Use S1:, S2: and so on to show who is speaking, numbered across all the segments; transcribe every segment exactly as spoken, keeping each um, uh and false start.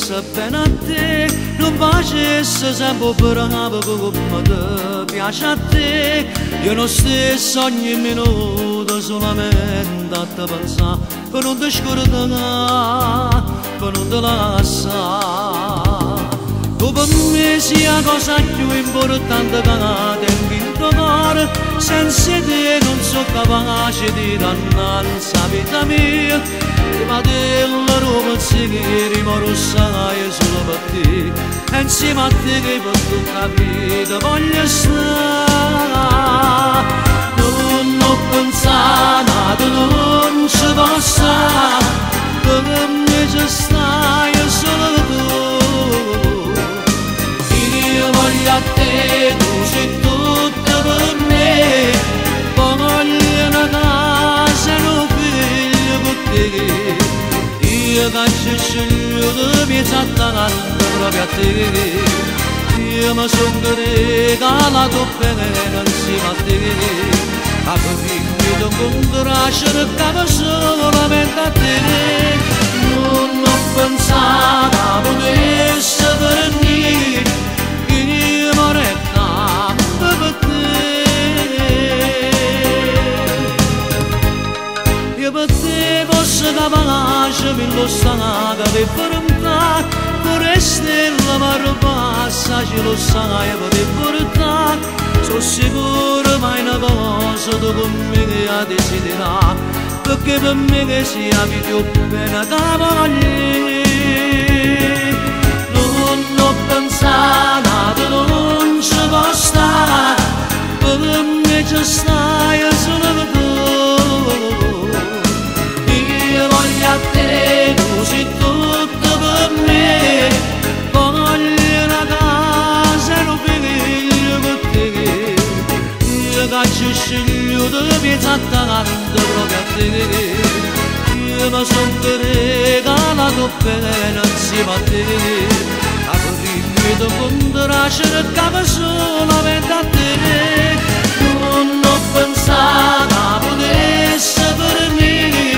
S1: pensa bene a te, non facesse sempre bravo come ti piace a te. Io non stesso ogni minuto solamente a te pensare, per non ti scordare, per non ti lasciare. Tu per me sia la cosa più importante che tengo in tuo cuore, senza te non sono capace di dannare la vita mia. Ma della roba pensieri ma rossai solo per te, e insieme a te che per tutta la vita voglio stare. Non ho pensato, non ci posso, per me ci stai solo tu. Io voglio a te, tu sei tutto per me, voglio una casa e un figlio con te. Io che scegliuto mi sta dando proprio a te. Io mi sono regalato bene insieme a te. A famiglia ti incontrare cercavo solamente a te. Non ho pensato a potesse venire, che io vorrei tanto per te. Io per te posso capace mi lo stanca per portare, pure stella ma passa ce lo sai per portare. Sono sicuro mai una cosa tu con me che a desiderare, perché per me che sia più bene che voglio. Non ho pensato, non ci può stare, per me ci stai solo tu. Io voglio a te, tu sei tutto per me, voglio una casa e un figlio con te. Io che ci scegliuto mi sta dando proprio a te. Io mi sono regalato bene insieme a te. A prima ti incontrare cercavo solamente a te. Non ho pensato a potesse per me,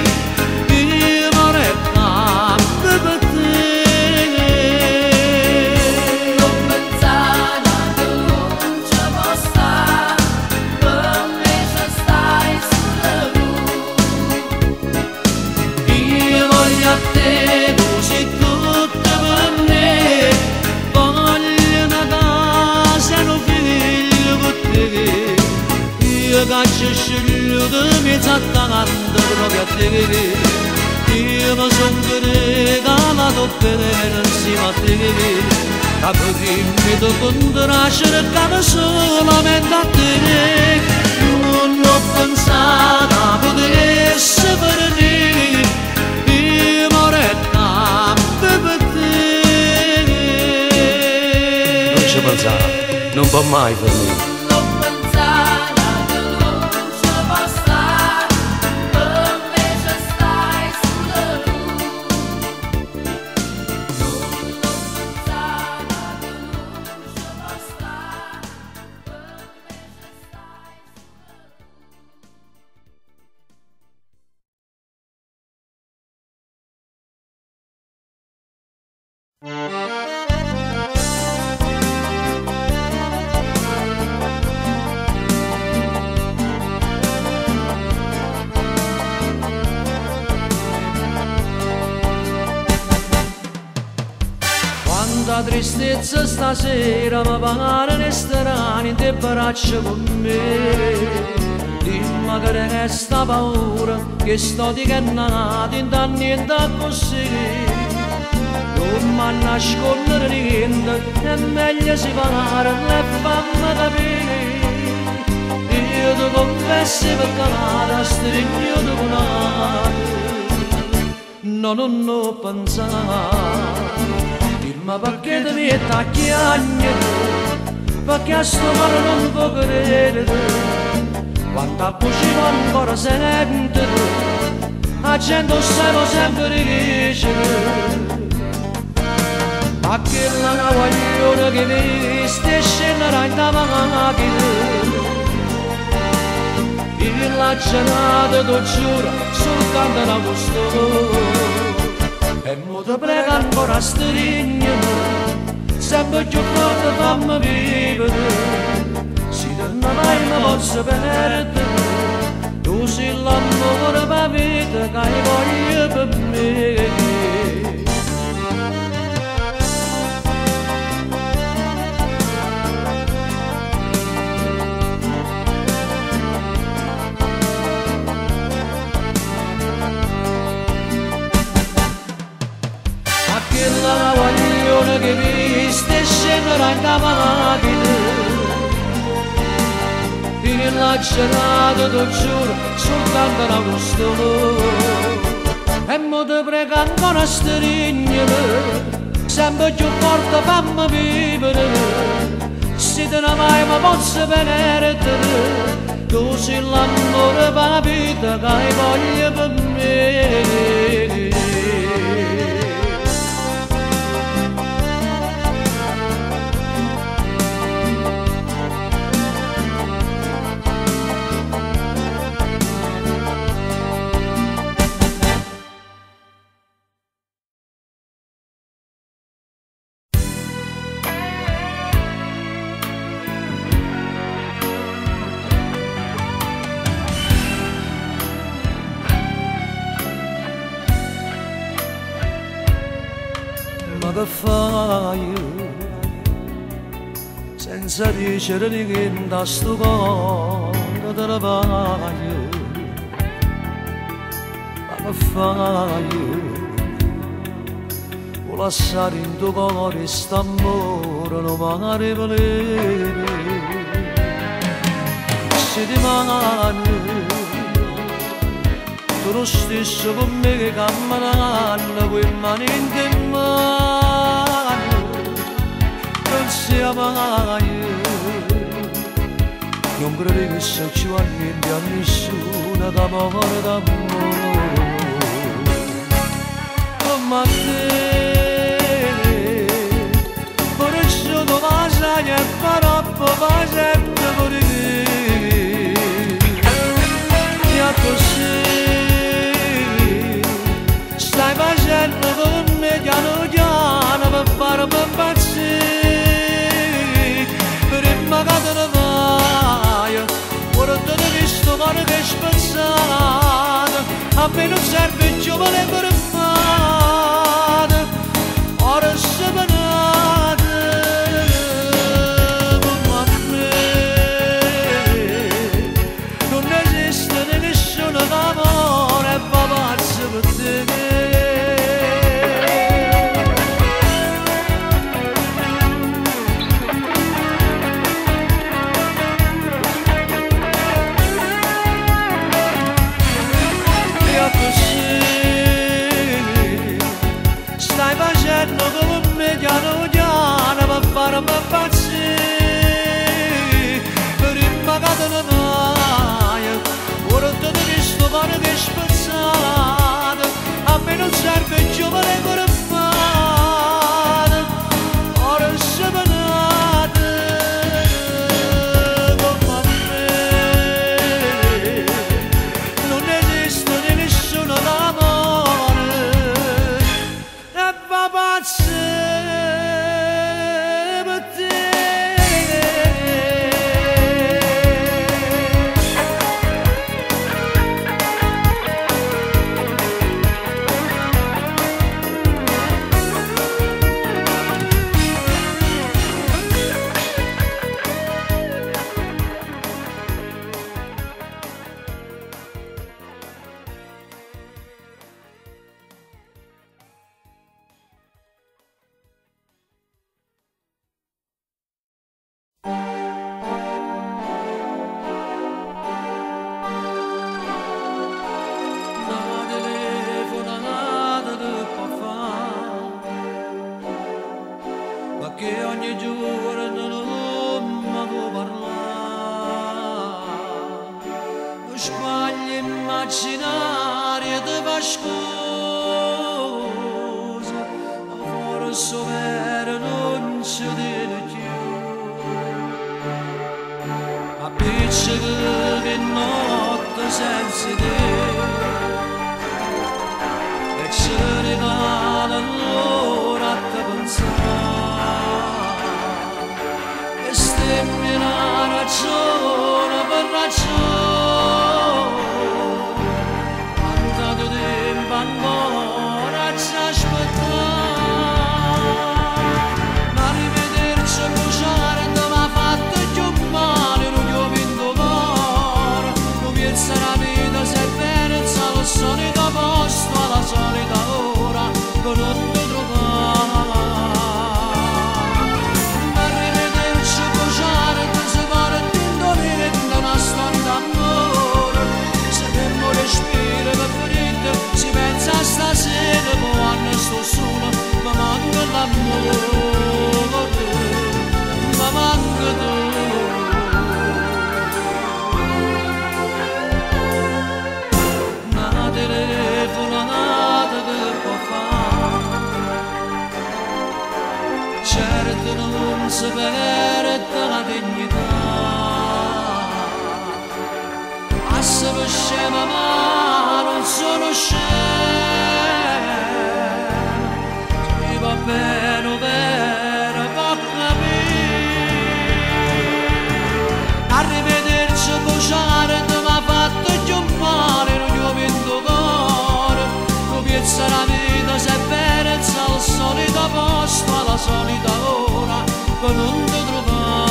S1: che ci scegliuto mi sta dando proprio a te. Io mi sono regalato bene insieme a te. A prima ti incontrare cercavo solamente a te. Non ho pensato a potesse venire, io vorrei tanto per te.
S2: Non ci pensavo, non può mai venire.
S1: La tristezza stasera mi pare resterà in te braccia con me. Dimmi che resta paura che sto di cannata in da niente così. Non mi nascondere niente, è meglio separare e fammi capire. Io ti confesso perché la stringo di cuore. No, non ho pensato. Ma perché ti metti a chiagnere, perché a sto mare non può credere. Quanto a voce ancora sente, la gente osserva sempre dicere. Ma che la guaglione che mi stai scendere in da macchina, il la gelata, tu giuro, soltanto una costone. E e mo te prego ancora strignami, sempre più forte fammi vivere, se non mai mi posso perdere, tu sei l'amore per vita che hai voglia per me. La guaglione che viste scendere anche a macchina in la gelata tu giuro soltanto da questo e mo te prego ancora strignimi sempre più forte fammi vivere se te ne mai mi posso perdere tu sei l'amore per la vita che hai voglia per me. Ma che fai senza dicere di che da sto cuore te ne vai? Ma che fai vuoi lasciare in tuo cuore st'amore non magari volevi se ti mani tu lo stesso con me che camminano quei mani in te mani non sia mai non credo che se ci va niente a nessuno d'amore d'amore come a te per isso tu vai e farò poi sempre con te e così stai facendo con me piano piano per farmi impazzire prima che te ne vai ora te ne visto male che spezzato a me non serve il giovane per fare ora se venate come a me non esiste nessuno d'amore fa pazzo per te. Stai facendo come me piano piano per farmi impazzire prima che te ne vai ora te ne visto male che spezzato a me non serve il giovane per fare ora se venate come a me non esiste nessuno d'amore e va pazzo per te. Che ogni giorno non mi può parlare, lo sbaglio immaginario di fa scusa, forse vero non ci dico più, a piccica che notte senza te, e ci regala Quanto tempo ancora ci aspettare, ma rivederci bruciare non mi ha fatto più male, non gli ho vinto cuore, non piensa la vita se è persa al solito posto, alla solita ora, che non mi trovare. Ma rivederci bruciare non si può indovere una storia d'amore, se fermo respiro per ferite, si pensa a stasera, quando sto solo, mi manca l'amore, mi manca tu. Una telefonata che può fare, certo non si perde la dignità, se per scema ma non sono scema, chi va bene bene può capire, a rivederci bruciare non mi ha fatto più male, non gli ho vinto cuore, non piensa la vita se è persa al solito posto, alla solita ora, che non ti trovare.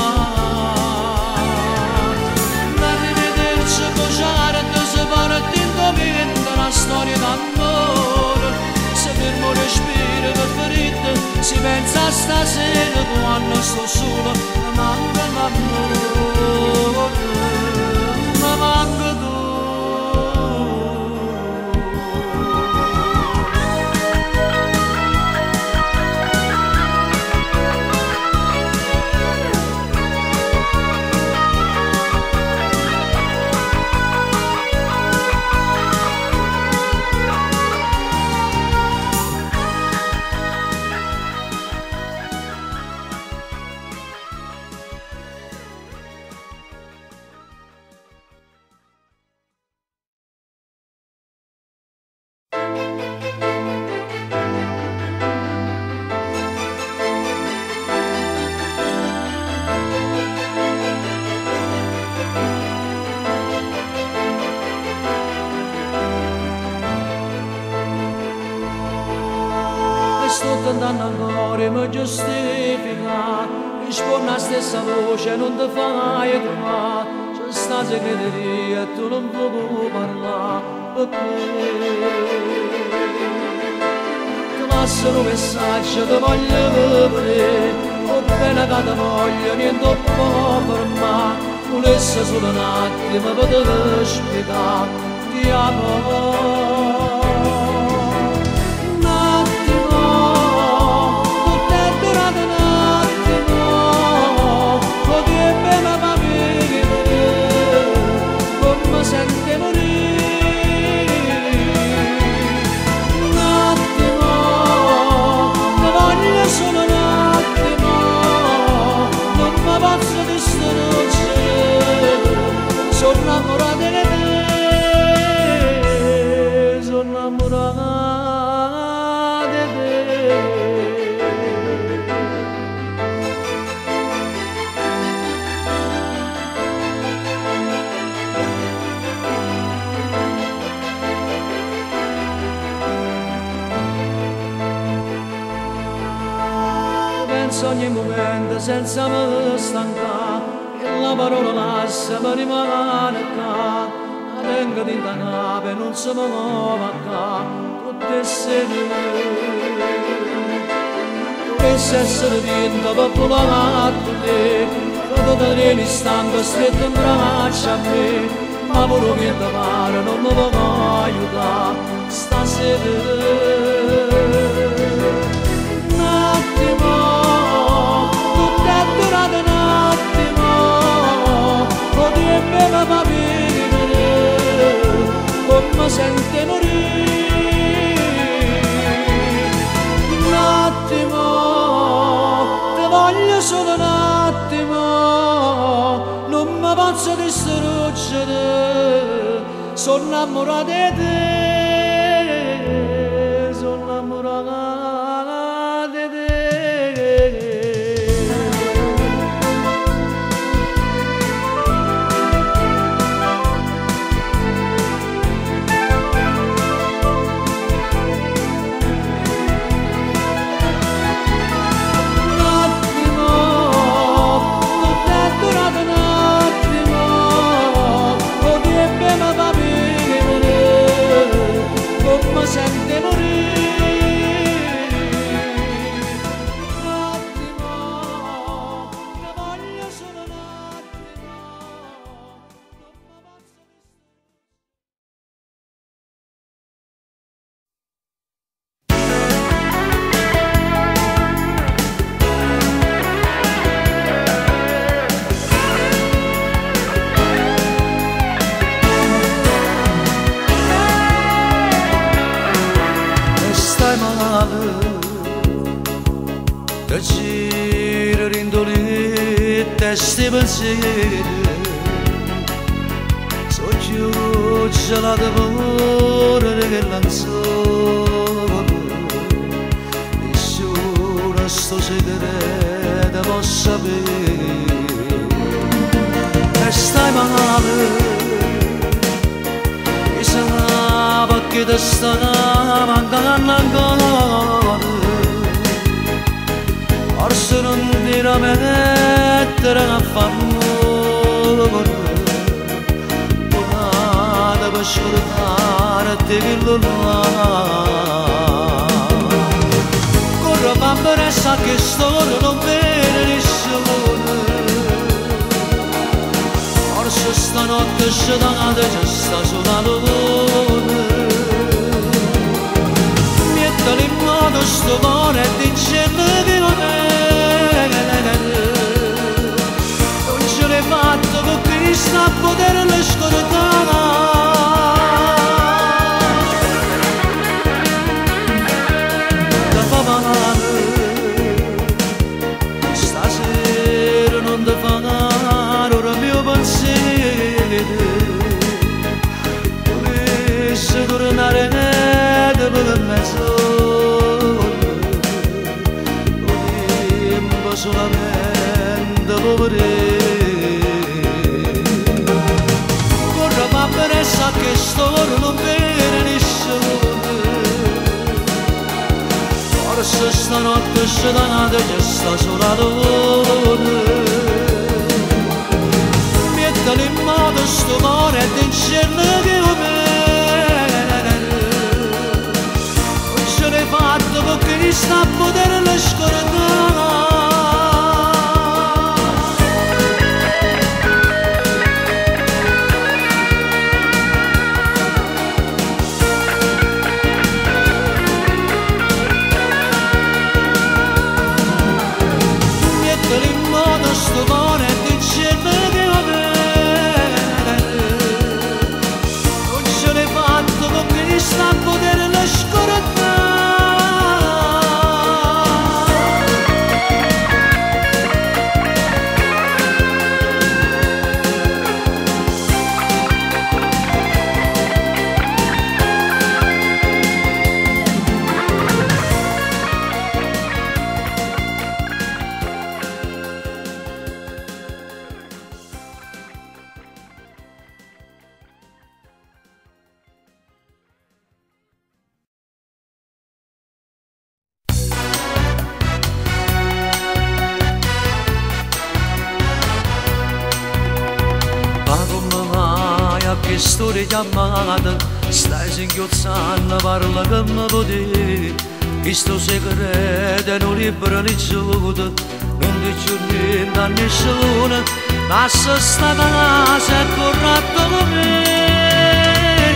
S1: Una storia d'amore, se fermo respiro per ferite, si pensa a stasera quando sto solo, mi manca l'amore, mi manca tu. Sto tentando ancora mi giustifica, rispondi la stessa voce, non ti fai trovare, c'è sta segreteria e tu non puoi parlare, perché ti passano un messaggio, ti voglio vedere, o bene che ti voglio, niente può fermare, volesse solo un attimo per te spiegare, ti amo. Sente morire un attimo, ti voglio solo un attimo, non mi posso distruggere, sono innamorata di te, sono innamorata di te. Ogni momento senza me stancare e la parola lascia mi rimane qua, la tengo di nave non si muove qua, tutte sere dovesse essere vinta per volare a te, quando ti tieni stanco stretto in braccia a me, ma quello che ti pare non mi può aiutare stasera. Un attimo, durate un attimo, potrebbe ma vivere, come sente morire. Un attimo, ti voglio solo un attimo, non mi posso distruggere, sono innamorata di te, sono innamorata. giro rindolite sti pensieri so chiuso la devore che lanzone nessuno sto segreto può sapere e stai male mi sa perché ti sta mancando ancora forse non ti la mettere a favore buonata per scordare te che lo là corro bambere e sa che storia non vede nessuno forse stanotte scetate c'è sta sulla luna mettere in modo sto cuore e dicendo che non è non ce l'hai fatto con Cristo a poterlo scordare da fa male stasera non ti fa male ora mio pensiero dovesse tornare per mezzo solamente povere corro va bene e sa che storia non vede nessuno forse stanotte scetate c'è sta sola luna mettere in modo sto cuore e dicendo che io bene non ce l'hai fatto con Cristo a poterlo scordare sto cuore e dicendo che va bene non ce l'hai fatto con Cristo a poterlo scordare che storia chiamata stai singhiozzando parla che mi potevi questo segreto non libero ricevuto non dice niente a nessuno lascia sta casa e corretto con me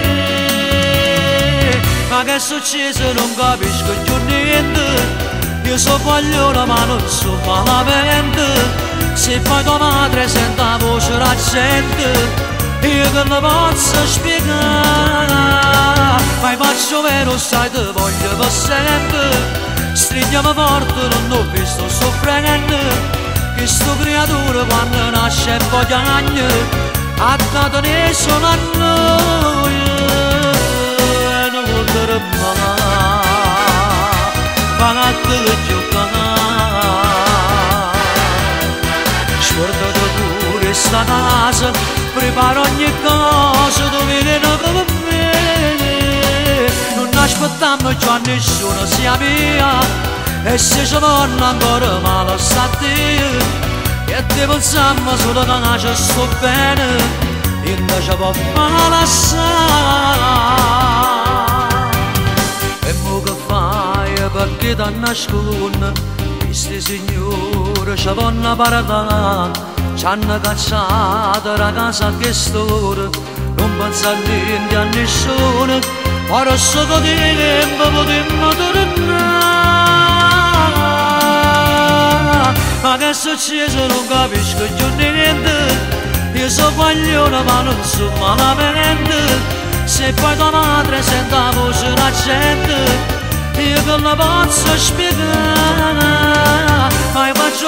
S1: ma che è successo non capisco più niente io so pagliona ma non so malamente se poi tua madre sente la voce della gente io che non posso spiegare ma faccio vero sai te voglio per sempre stringiamo forte non ho visto soffrendo che sto creatura quando nasce e poi anni ha dato ne sono a noi e non vorrei mai pagate che giocare scordate pure sta casa preparo ogni cosa dove viene per me non aspettiamo già a nessuno sia mia e se ci torna ancora male sta te e te pensiamo solo che nasce sto bene invece può male assai e mo che fai perché ti nascondi questi signori ci vanno parlare ci hanno cacciato la casa a che storia non pensa a niente a nessuno ora solo di tempo potremmo tornare ma che è successo non capisco più niente io so guaglione ma non so malamente se poi tua madre sente la voce della gente io che la posso spiegare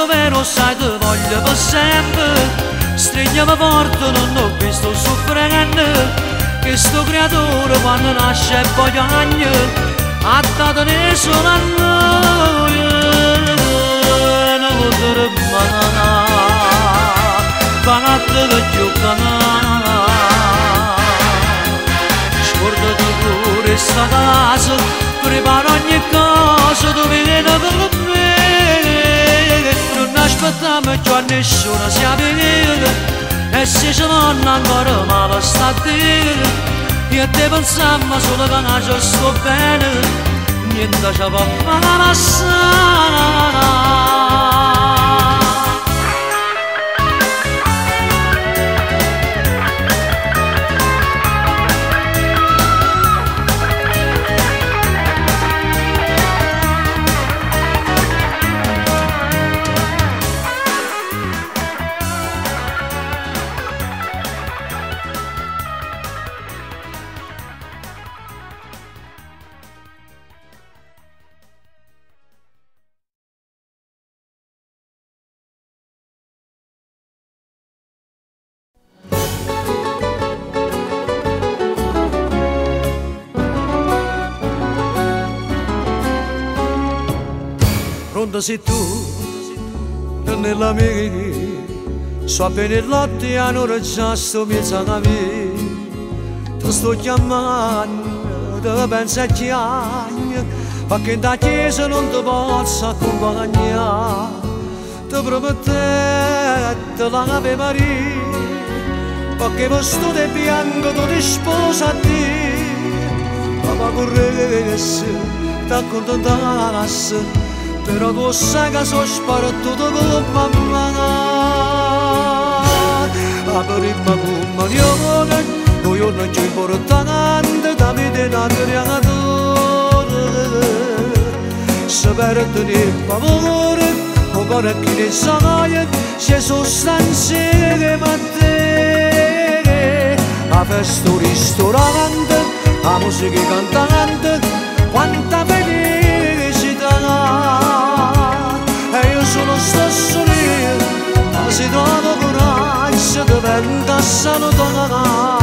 S1: vero sai ti voglio per sempre. Stringiami forte, non ho visto soffrendo, che sto creatore quando nasce e poi piagne, ha dato ne solo a noi, non potrei mai, pagate che giocano, scordati pure sta casa, prepara ogni cosa, tu vieni con me. Non aspettiamo già nessuno sia venuto, e se ce l'hanno ancora male sta a dire, io te pensiamo solo che nasce sto bene, niente ci fa passare. Pronto sei tu, nella mia, so bene il latte e non già sto mezzo a me, ti sto chiamando, ti penso a chiamare, perché da chiesa non ti posso accompagnare, ti prometto l'Ave Maria, perché posto di bianco tu ti sposa a te, papà corresse, ti accontentassi, però tu sai che sono sparatuto con mamma. Aprirmi con manione, noi non ci importante da vita creatura. Se perdi il favore, o cuore che ne sai, se sostanze che ma te. A festa un ristorante, a musica cantante, quanta felicità. E io sono stesso lì, ma si trova coraggio di vent'anni salutare.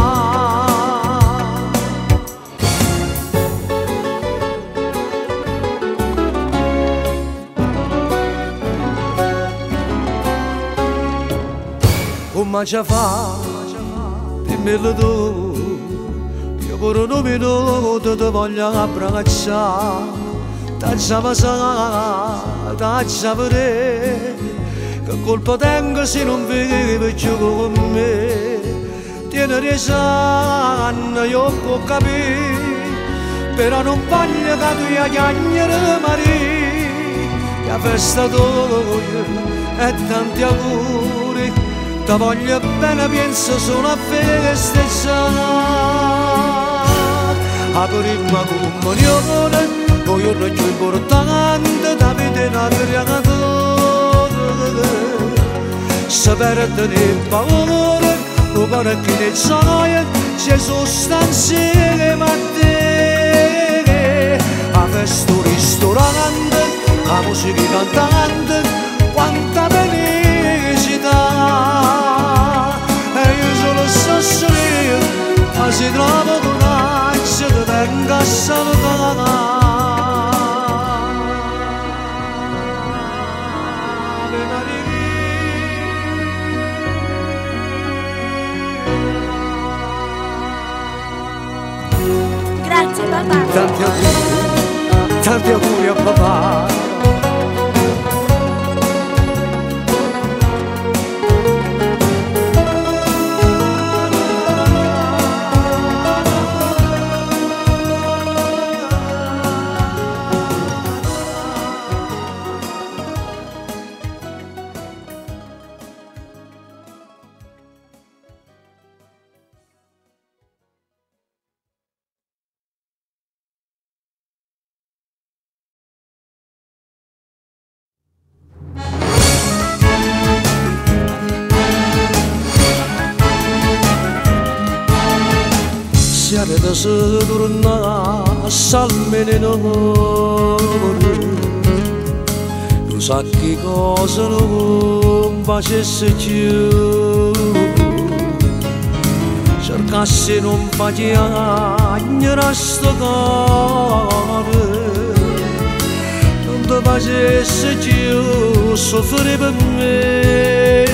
S1: Come ci fa, dimmelo tu, io per un minuto ti voglio abbracciare. Taccia passare, taccia vedere, che colpa tengo se non vivi più con me. Tieni risanno, io può capire, però non voglio che tu io chiagnere Maria. Che festa tua e tanti auguri, ti voglio bene, penso solo a festeggiare. Aprirmi con manione, poi io non ci importante da vita creatura. Se perdi il favore, o cuore che ne sai, se sostanze che ma te. A festa un ristorante, a musica cantante, quanta felicità. E io sono stesso io, ma si trova coraggio che venga a salutare.
S3: Grazie papà.
S1: Tanti auguri, tanti auguri a papà. Siare da se torna a salmene non sa che cosa non facesse più, cercasse non facciagnere sto cuore, non ti facesse più soffrire per me.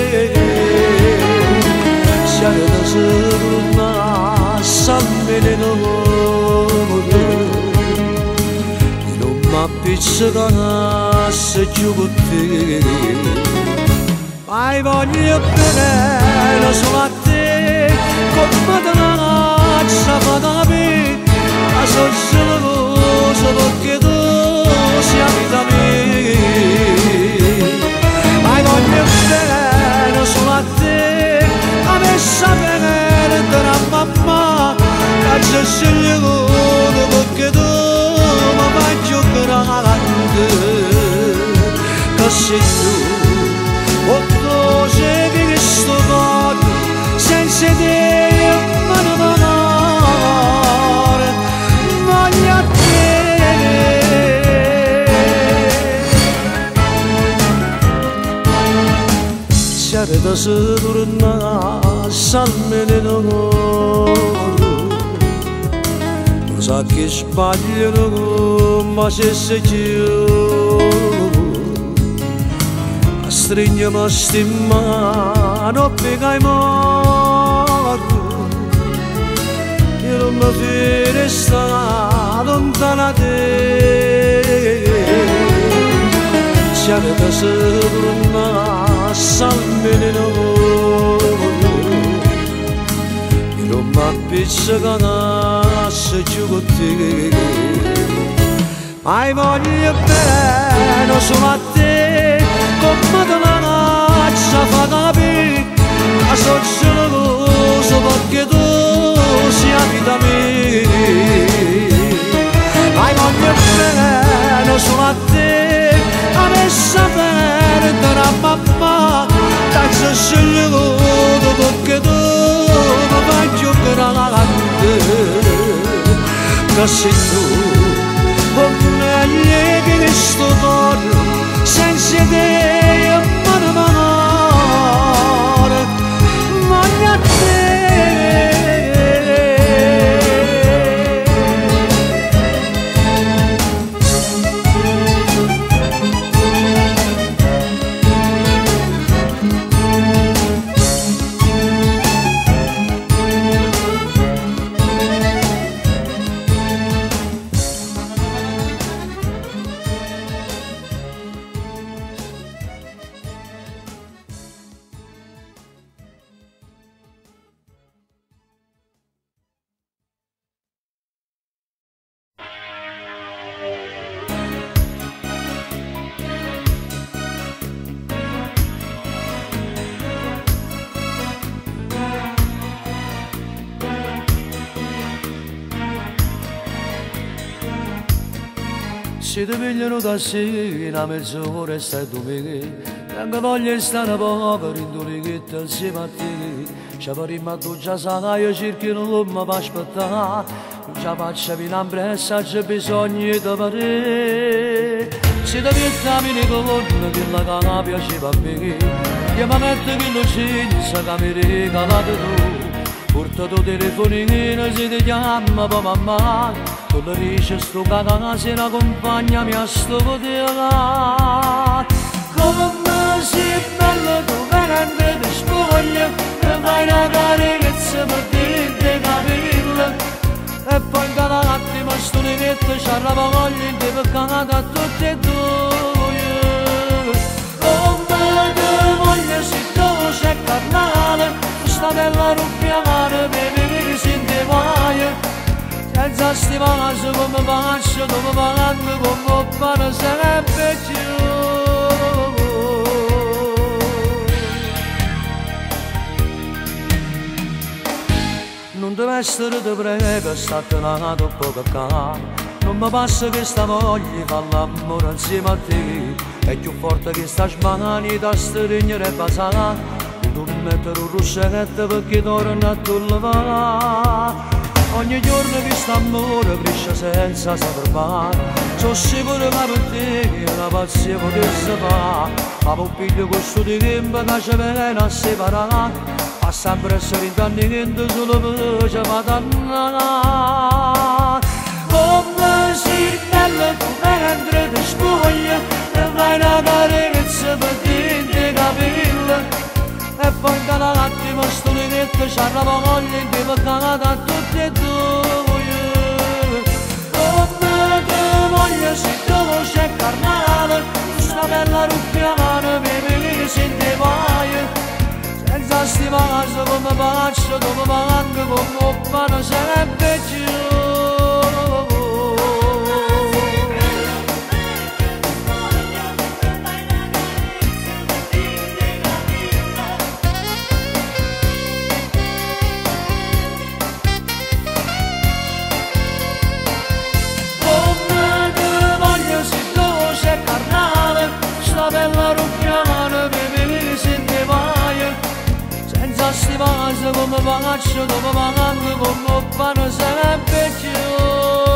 S1: Se da torna salve l'amore, non m'appizzicasse più con te. Ma voglio bene solo a te, come te la caccia fa da me, la sola cosa perché tu sia vita mia. Ma voglio bene solo a te, a me sapere della mamma, la c'è scegliere perché tu mi fai più grande, che sei tu. Otto c'è che sto cuore senza te ma non amore, voglio a te. Se da se torna salme l'amore, lo sa che sbaglio ma se sei tu. Stringiamo sti mano piega i morti, io non mi fai stare lontana da te. Se avete se torna salve l'amore, io non mi appizzicasse più con te. Ma voglio bene solo a te, come te la caccia fa capire, la sola cosa perché tu sia vita mia. Ma voglio bene solo a te, a me sapere della mamma, la scegliere perché tu mi fai più grande, che sei tu. Con me che sto cuore senza te ma non amore, voglio a te.
S2: Se ti pigliano da sera, mezz'ora e stai domenica, anche voglio stare poco, rindolichetto insieme a te. Ci faremo a tu già sai, io cerco non mi fa aspettare, non ci faccio più impressa, c'è bisogno di te. Se ti pigliami le colonne, che la cana piaceva a me, io mi metto che lo senza che mi regalate tu. Porta tu telefonino, se ti chiama poi mamma, tu le dici sto cagana se la compagna mi a sto poteva. Come sei bello tu veramente ti spoglia, e fai una carezza per dirti capirla. E poi in cada attimo sto neghetto c'arrava voglia di peccata a tutti e due. Come ti voglio se tu sei carnale, sta bella ruppia mare per venire sin te vai. Senza stivare come faccio, dove pagando come pare sarebbe più. Non deve essere te prego, state là dopo che cade. Non mi passa che sta voglia fa l'amore insieme a te. È più forte che sta smanani da stringere e basare. Non mettere un ruscetto perché torna a tu levare. ogni giorno che st'amore cresce senza saper fare, sono sicuro che per te la pazzia potesse fare, ma poi piglio questo di che mi piace bene a separare, fa sempre essere in tanti che solo per ci fa dannare. Come si bella tu mentre ti spoglia, e vai una carezza per te capelli, e poi da un attimo sto lighetto c'ha la voglia in te per cagare a tutti e due. Come te voglio se dove c'è carnale, sta bella ruppia mano per me che se ne vai, senza stimarsi come faccio, dove manco come un pane sempre giù. Bella rucchiana per me se ne vai, senza stimarsi come faccio, dove manco come un pane sempre giù.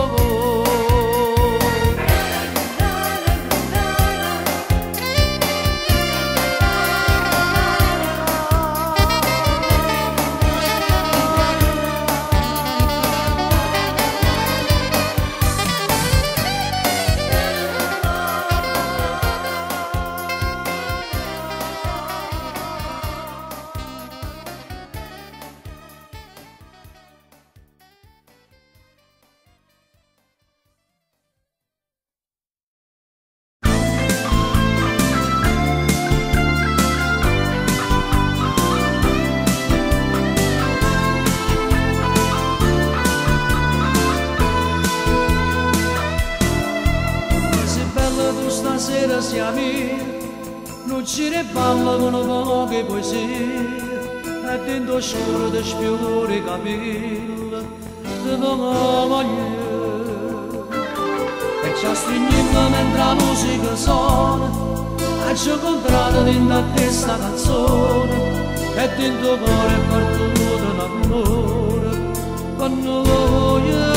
S2: Stasera siamo, non ci ripalla con poche poesie, e dentro scuro di sfiore i capelli, di tua moglie. E ci stringiamo mentre la musica suona, e ci incontrate dentro a questa canzone, e dentro cuore è partito l'amore, con noi.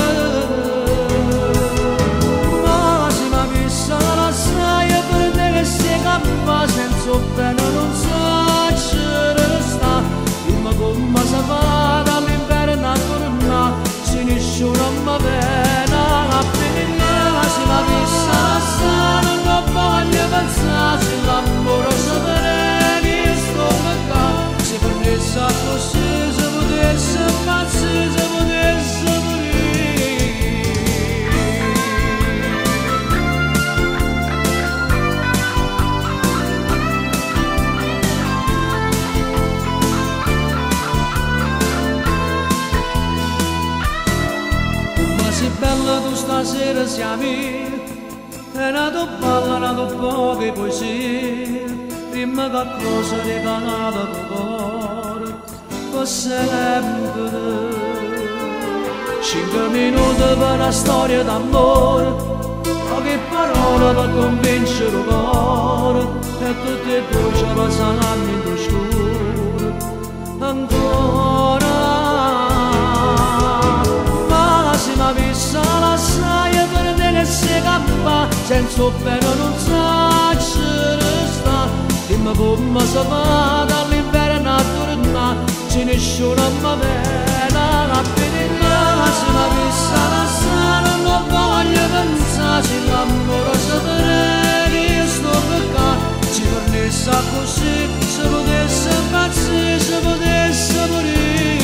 S2: La sai per te che si campa senza pena non so ci resta, dimmi come si fa dall'inverno a tornare se nessuno mi pena a finire, se la vista la sa non voglio pensare se l'amore sapere che sto peccato, se prendesse così se potesse ammazzare se potesse morire. Bella tu stasera siamo, e nato balla, nato poche poesie, prima che cosa regalava col cuore, per sempre. Cinque minuti per una storia d'amore, poche parole per convincere il cuore, e tutti e due ci passano in tuo scuro, ancora. Ma vista la sai per te che si campa senza pena non sa ci resta, dimmi come si fa dall'inverno a tornare se nessuno mi pena a finire, se la vista la sai non voglio pensare se l'amore sapere che sto peccato, se tornesse così se potesse impazzire se potesse morire.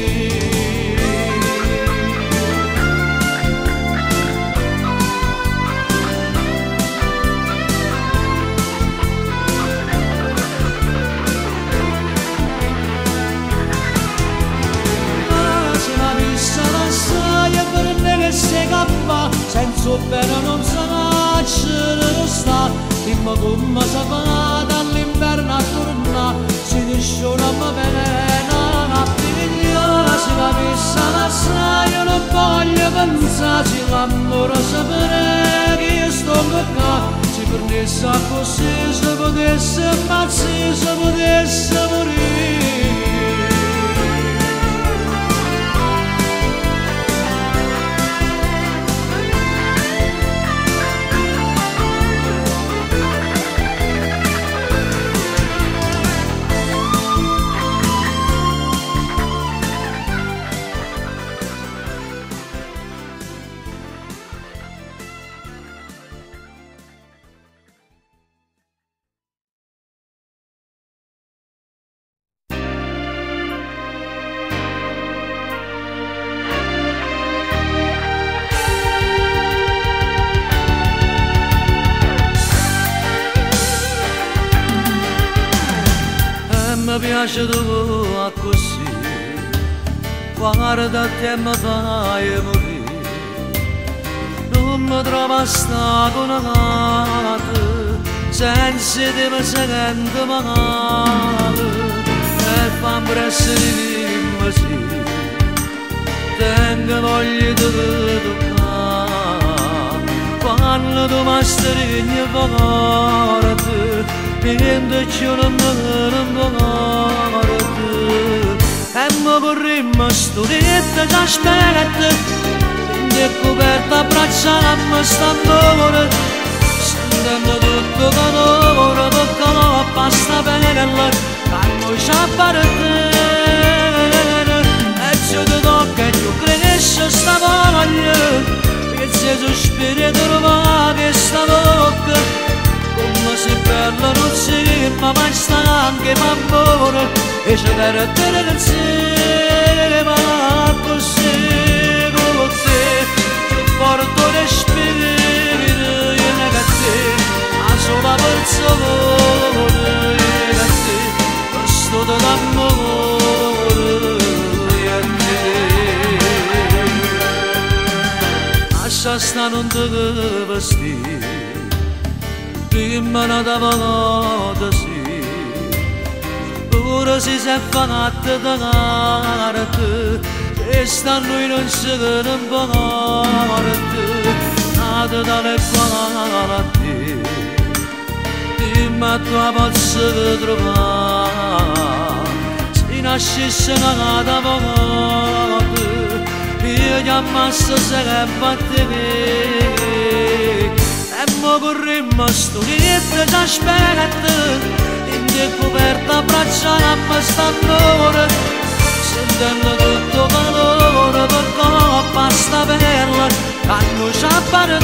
S2: Se cappa senza pena non sa ci resta, dimmi come si fa dall'inverno a tornare se nessuno mi pena a finire, se la vista la sai io non voglio pensare se l'amore sapere che sto peccato, se tornesse così se potesse impazzire se potesse morire. mi piace tu così, guarda te mi fai morire, non mi trovo sta con una gata, senza te mi sento male, e fa presso di me sì, tengo voglia di toccare, quando tu mi stringi forte, niente più non mi guarda, e mi vorremmo studente che aspetta, in coperta braccia mi sta amore, sentendo tutto calore, tocca la pasta bella, quando ci appare e se ti tocca e tu cresce sta voglia, che se sospiri trova che sta tocca, come se bella non si ma mai stanca ma amore, e c'è da rettere insieme così con te, ti porto respiro io che te, a sola persona io che te, questo d'amore io te, lascia sta non te vestire, prima da volta sì, ora si è fatta da carte, e stanno in un secondo parte, nata dalle quali prima tu posso trovare, se nascesse una da volta, io ti ammasso sempre a te. E mo corremmo sto niente ci aspetta, in te coperta braccia mi stanno, sentendo tutto calore, tocca la pasta bella, quando ci appare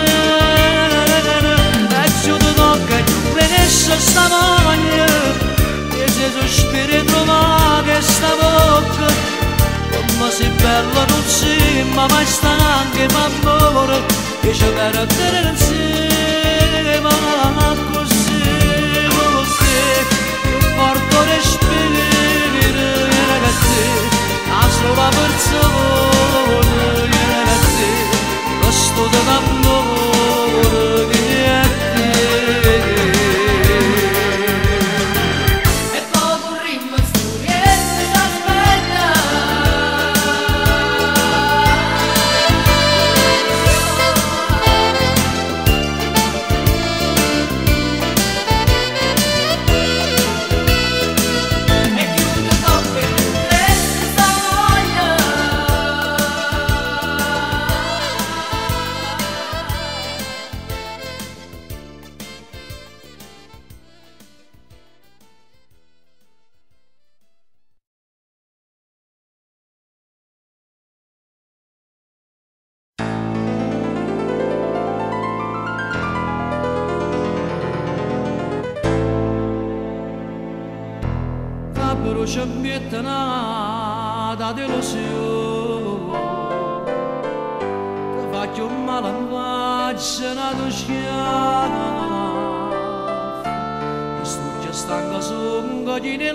S2: e se ti tocca e tu cresce sta voglia, e se sospiri trova che sta bocca, come si bella non si ma mai stanca ma amore, e c'è per essere insieme così, così, io porto respiro io che te, a sola persona io che te, questo d'amore che è te.
S4: E poco ritmo studietto ci aspetta,
S2: Però ci mette una delusione, ti faccio un male in faccia, una tua schiaffa, e sto già stanco songo di ne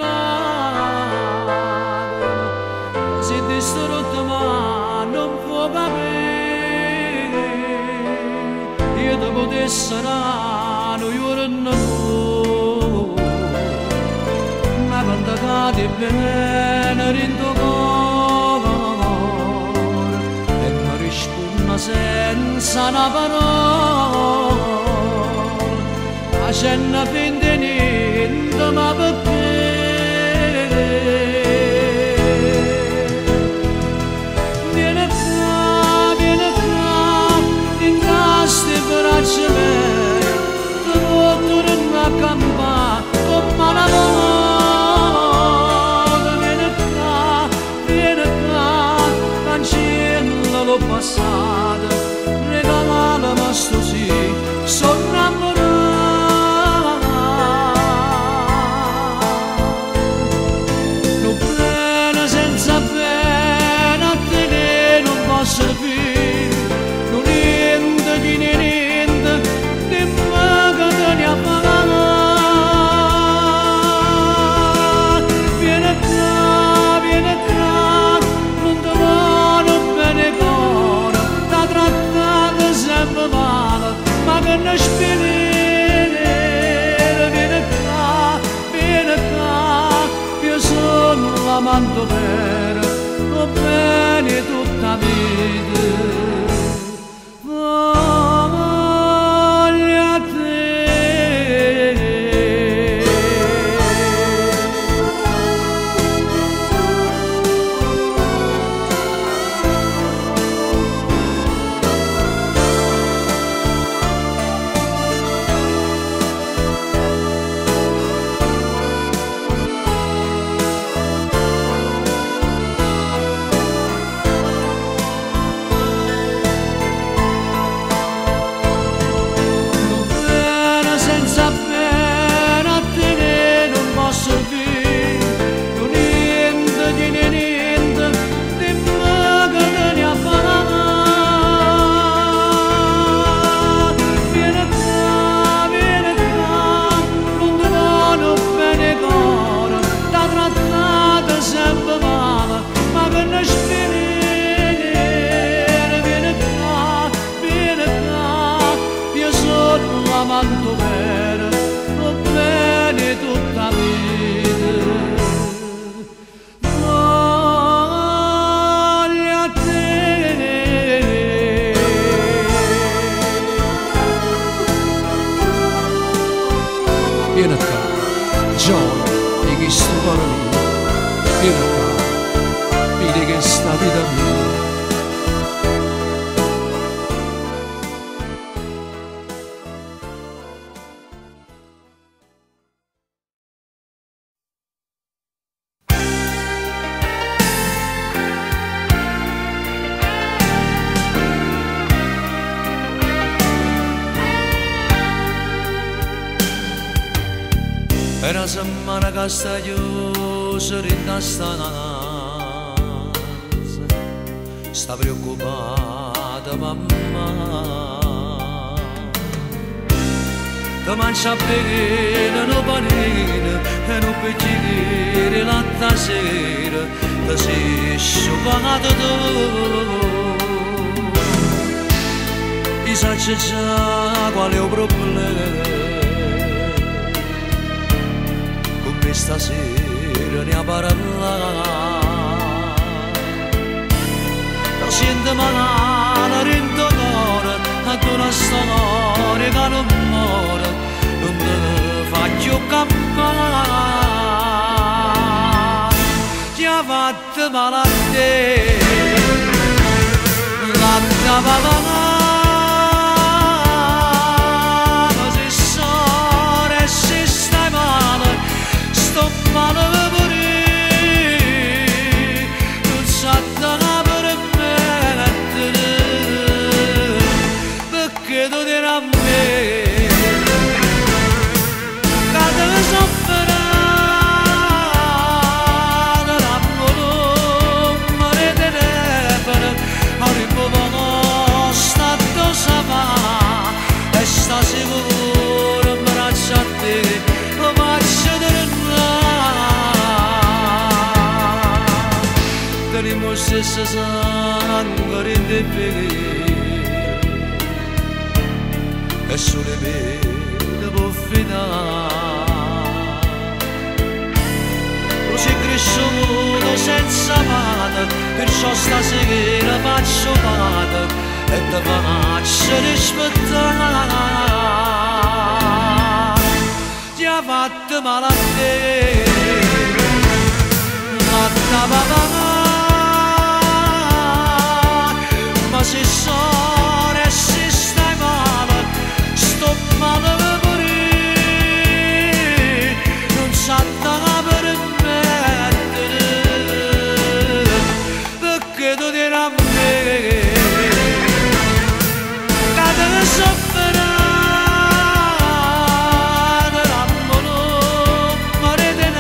S2: lacrime, sei distrutto ma non può capire, io ti potessi dare un giorno, ma quando cade venere in tuo cuore e mi risponde senza una parola, facendo finta di niente ma perché vieni qua, vieni qua, in queste braccia mie ti porto in una campana come una volta. L'ho passata, regalala sto sì, sono innamorato.
S1: amanto bene, oh bene tutta vita. Voglio a te. Amanto bene, oh bene tutta vita. Voglio a te. Vieni qua, John, di chi sto cuore mio. Vieni qua, vedi che sta vita mia. E una settimana che sta chiusa in sta nanza, sta preoccupata mamma. Ti mangia bene un panino e un bicchiere latte sera, ti sei sciupata tu. I sacci già qual è il problema, stasera ne ha parlato. Lo sento male dentro cuore, anche una storia che non muore, non te fa più campare. Ti ha fatto male a te, la tua mamma. Stesso sangue in te e sulle vene può fidare. Lo sei cresciuto senza madre, perciò stasera faccio padre e ti faccio rispettare. Ti ha fatto male a te, la tua mamma. Ma se sono e se stai male, sto male per morire, non sa da permettere, perché tu tieni a me, che devi soffrire, l'amore, ma ne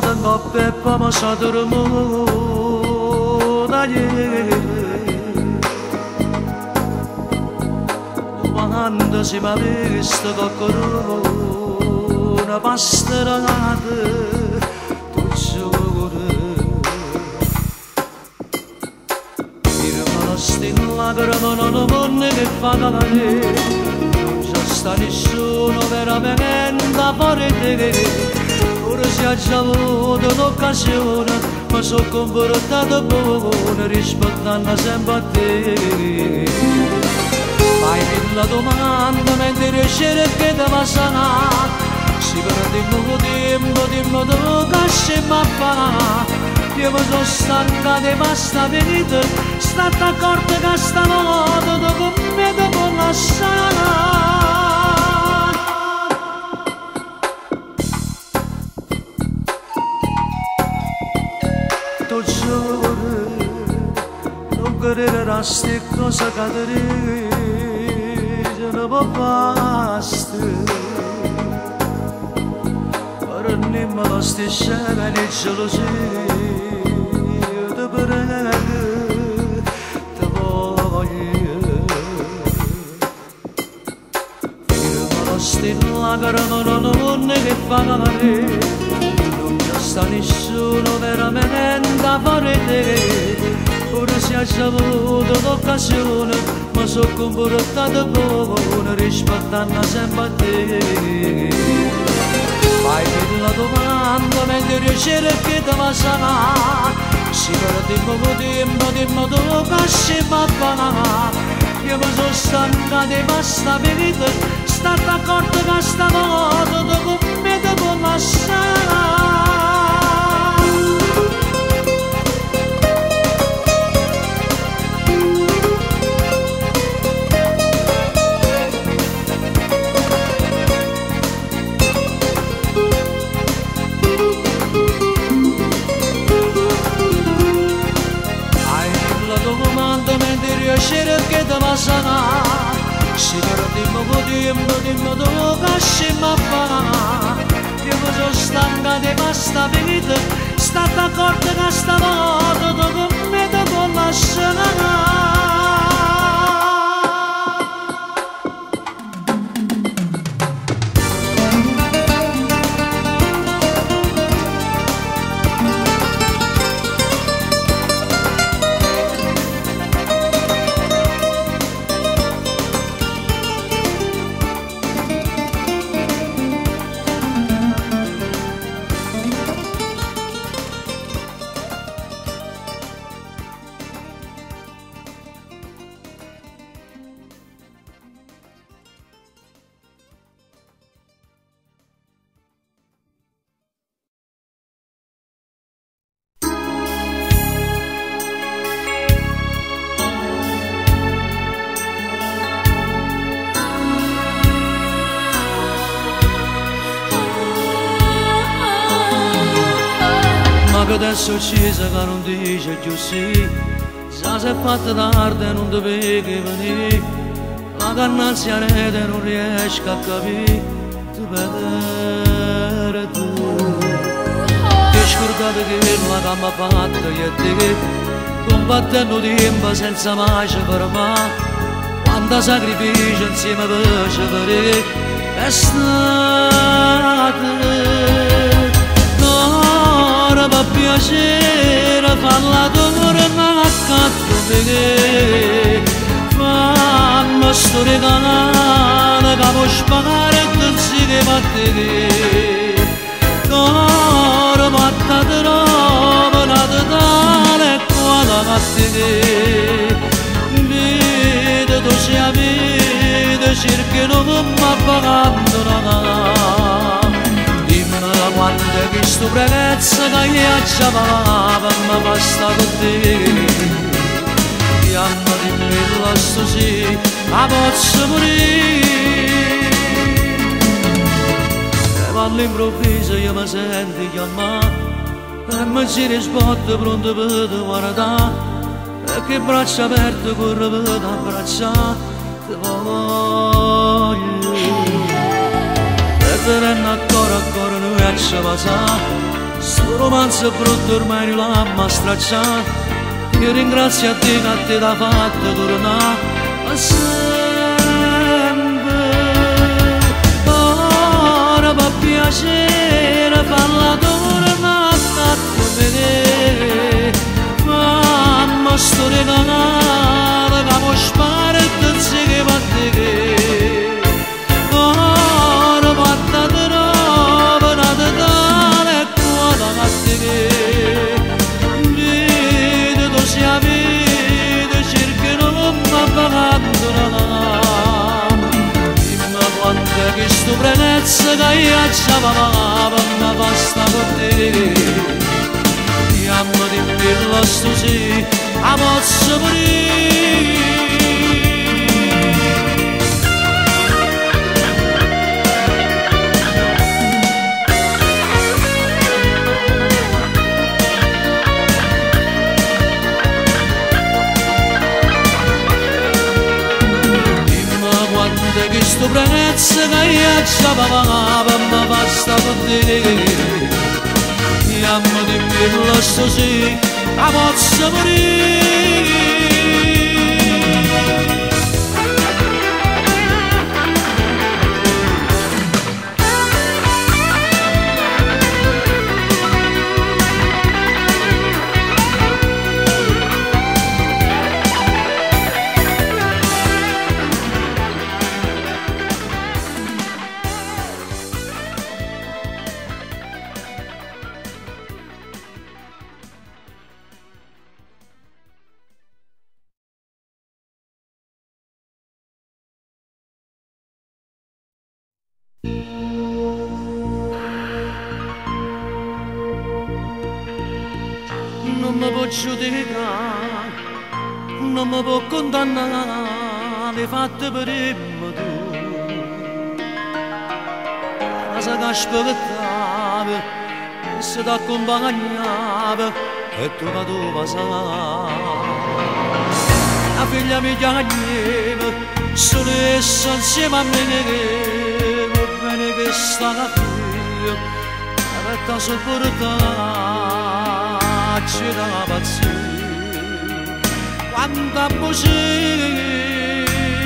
S2: in coppia e poi mi sa dormo da ieri. Quando si mi ha visto qualcuno una pastorata tu giuro il malastino lacrima non vonne che fa calare non c'è sta nessuno veramente fuori te ora si è già avuto l'occasione ma sono comportato buono rispettando sempre a te. Fai la domanda mentre riuscire che te va sanare. Si perde il tempo, tempo tu che mi fa. Io mi sono stanca di basta venite, state accorto che stanotte tu con me ti puoi lasciare. Tu giuro, non crederà ste cose cadere. Non può basta per non me lo stesso e gelosia ti prego ti voglio firma lo stella lacrima non vonne che fa calare non c'è sta nessuno veramente fuori te ora si è già avuto l'occasione ma sono comportato buono rispettando sempre a te. Fai per la domanda mentre riuscire che te va sanare. Si perde il poco tempo, tempo tu che mi fa. Io mi sono stanca di basta venite, state accorto che stanotte tu con me ti puoi lasciare. Riuscire che te va sanare. Si perde il poco tempo, tempo tu che mi fa. Io mi sono stanca di basta venite, state accorto che stanotte tu con me ti puoi lasciare. Che adesso è uccisa che non dice più sì. Già si è fatta tardi e non dovevi venire. La cannanzia nera non riesco a capire. Ti vedere tu. Ti scordate che la gamba fatta io e te, combattendo tempo senza mai ci fermare. Quanta sacrificio insieme fece per te. È stata per piacere farla tornare accanto a me. Fammi sto regalo che può spagare e non si deve a te. D'oro fatta di roba natale e qua da te. Vede tu sia vita cerchi non mi abbandonare. Quando hai visto prevezza che io ci amava ma basta con te. Ti hanno dimmi sto sì, ma posso morire. E all'improvviso io mi sento chiamare e mi giri sbotto pronto per te guardare. E che braccia aperte corre per te abbracciare. Ti voglio. E te ne ancora ancora noi a ci passare.
S1: sto romanzo brutto ormai non l'ha stracciato. Io ringrazio a te che ti ha fatto tornare a sempre. Ora per piacere falla tornare a vedere, mamma sto regalato che può sparare se che va te che. Ora fatta di roba natale e quota a te che. Vede si avvede cerca non mi abbandonare. Dimmi quanto che sto prenezza che io c'avevo per una pasta con te. Dimmi di dirlo sto sì, a posso morire. Che sto prenezza che io c'avevo per una pasta con te. Amo di dirlo sto sì, a posso morire. Non mi può giudicare, non mi può condannare, le fatte per me tu. La sa che aspettava, e se ti accompagnava, e tu che tu passava. La figlia mi chiamava, solo essa insieme a me, va bene che sta la figlia, la vetta sopportata. C'è da pazzire, quanta bugia,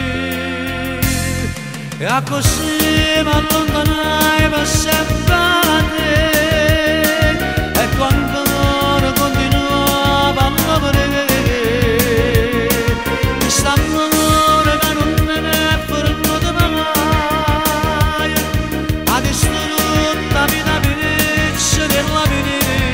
S1: e a così mi allontanai per sempre da te, e tu ancora continua a parlare, questo amore che non me ne è venuto mai, ha distrutto la vita felice della vita.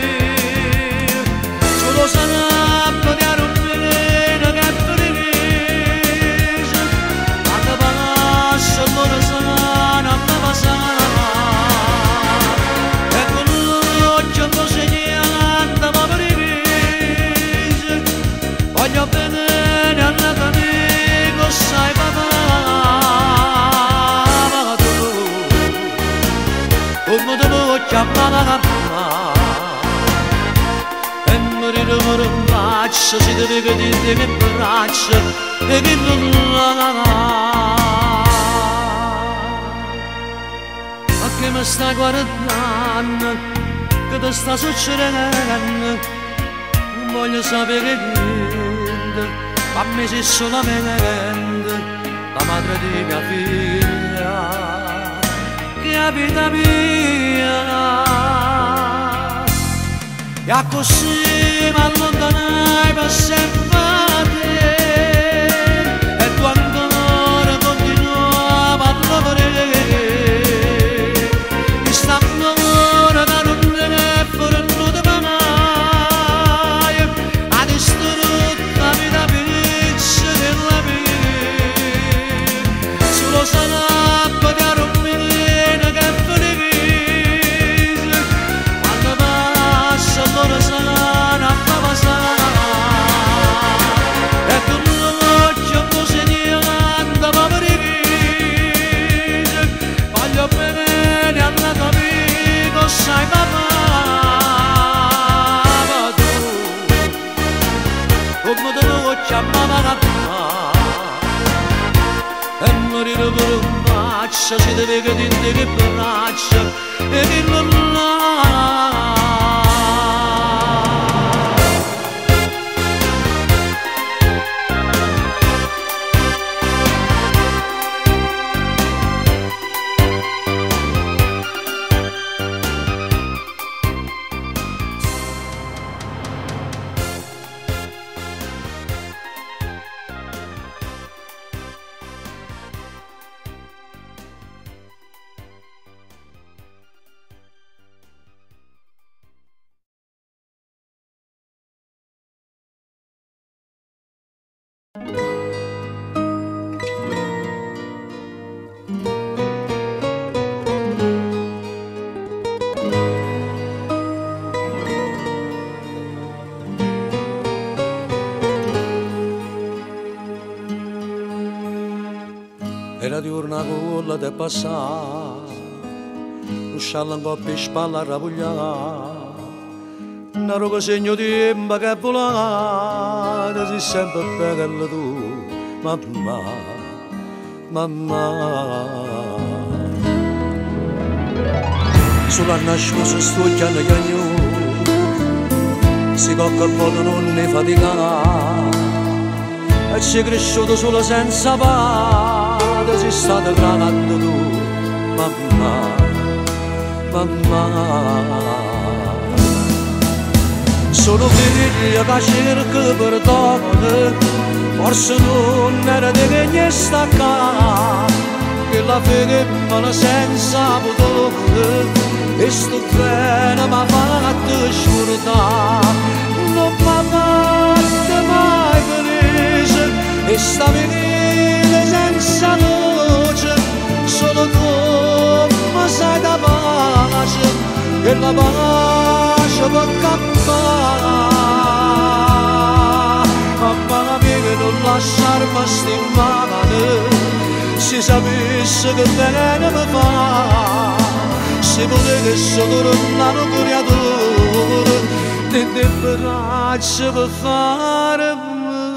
S1: Lo sarà di arrugginare che felice, quando passa l'ora sana, ma passa. E con l'occhio un po' segnando ma felice, voglio bene alla tua amico, sai papà, ma tu, come te puoi chiamare la mamma? Morire per un bacio, si deve vedere che braccia e che non la ma che mi stai guardando, che ti sta succedendo, non voglio sapere niente, a me sei solamente la madre di mia figlia, che è vita mia. E così mi allontanai per sempre da te, e tu ancora continua a parlare, questo amore che non me ne è venuto mai, ha distrutto la vita felice della vita, solo sarà per arrugginare che felice, quando passa l'ora sana, ma passa. E con l'occhio un po' segnando ma felice, voglio bene alla tua amico, sai papà, ma tu, come te lo chiamava la mamma, e morire per un bacio, si deve vedere che braccia, e che non la
S2: Era diurna culla de passà, uscialla un po' per spalla a rapugliare, una roca segno di emba che volata, si sempre bella tu, mamma, mamma. Sulla nascosta studiano cagnù, si cocca a voto non ne fatica, e si è cresciuto solo senza padre, sei stata gravando tu, mamma, mamma. Sono figlio che cerca perdono, forse non era di che ne sta qua, che la fede ma senza pudore, e sto bene mi ha fatto scordare, non mi ha fatto mai felice, e sta vita senza luce, solo tu mi sai da pace, e la pace può campare. Mamma mia che non lasciarmi stimare, se sapesse che bene mi fa, se potesse tornare un creatore, ti dei braccia per farmi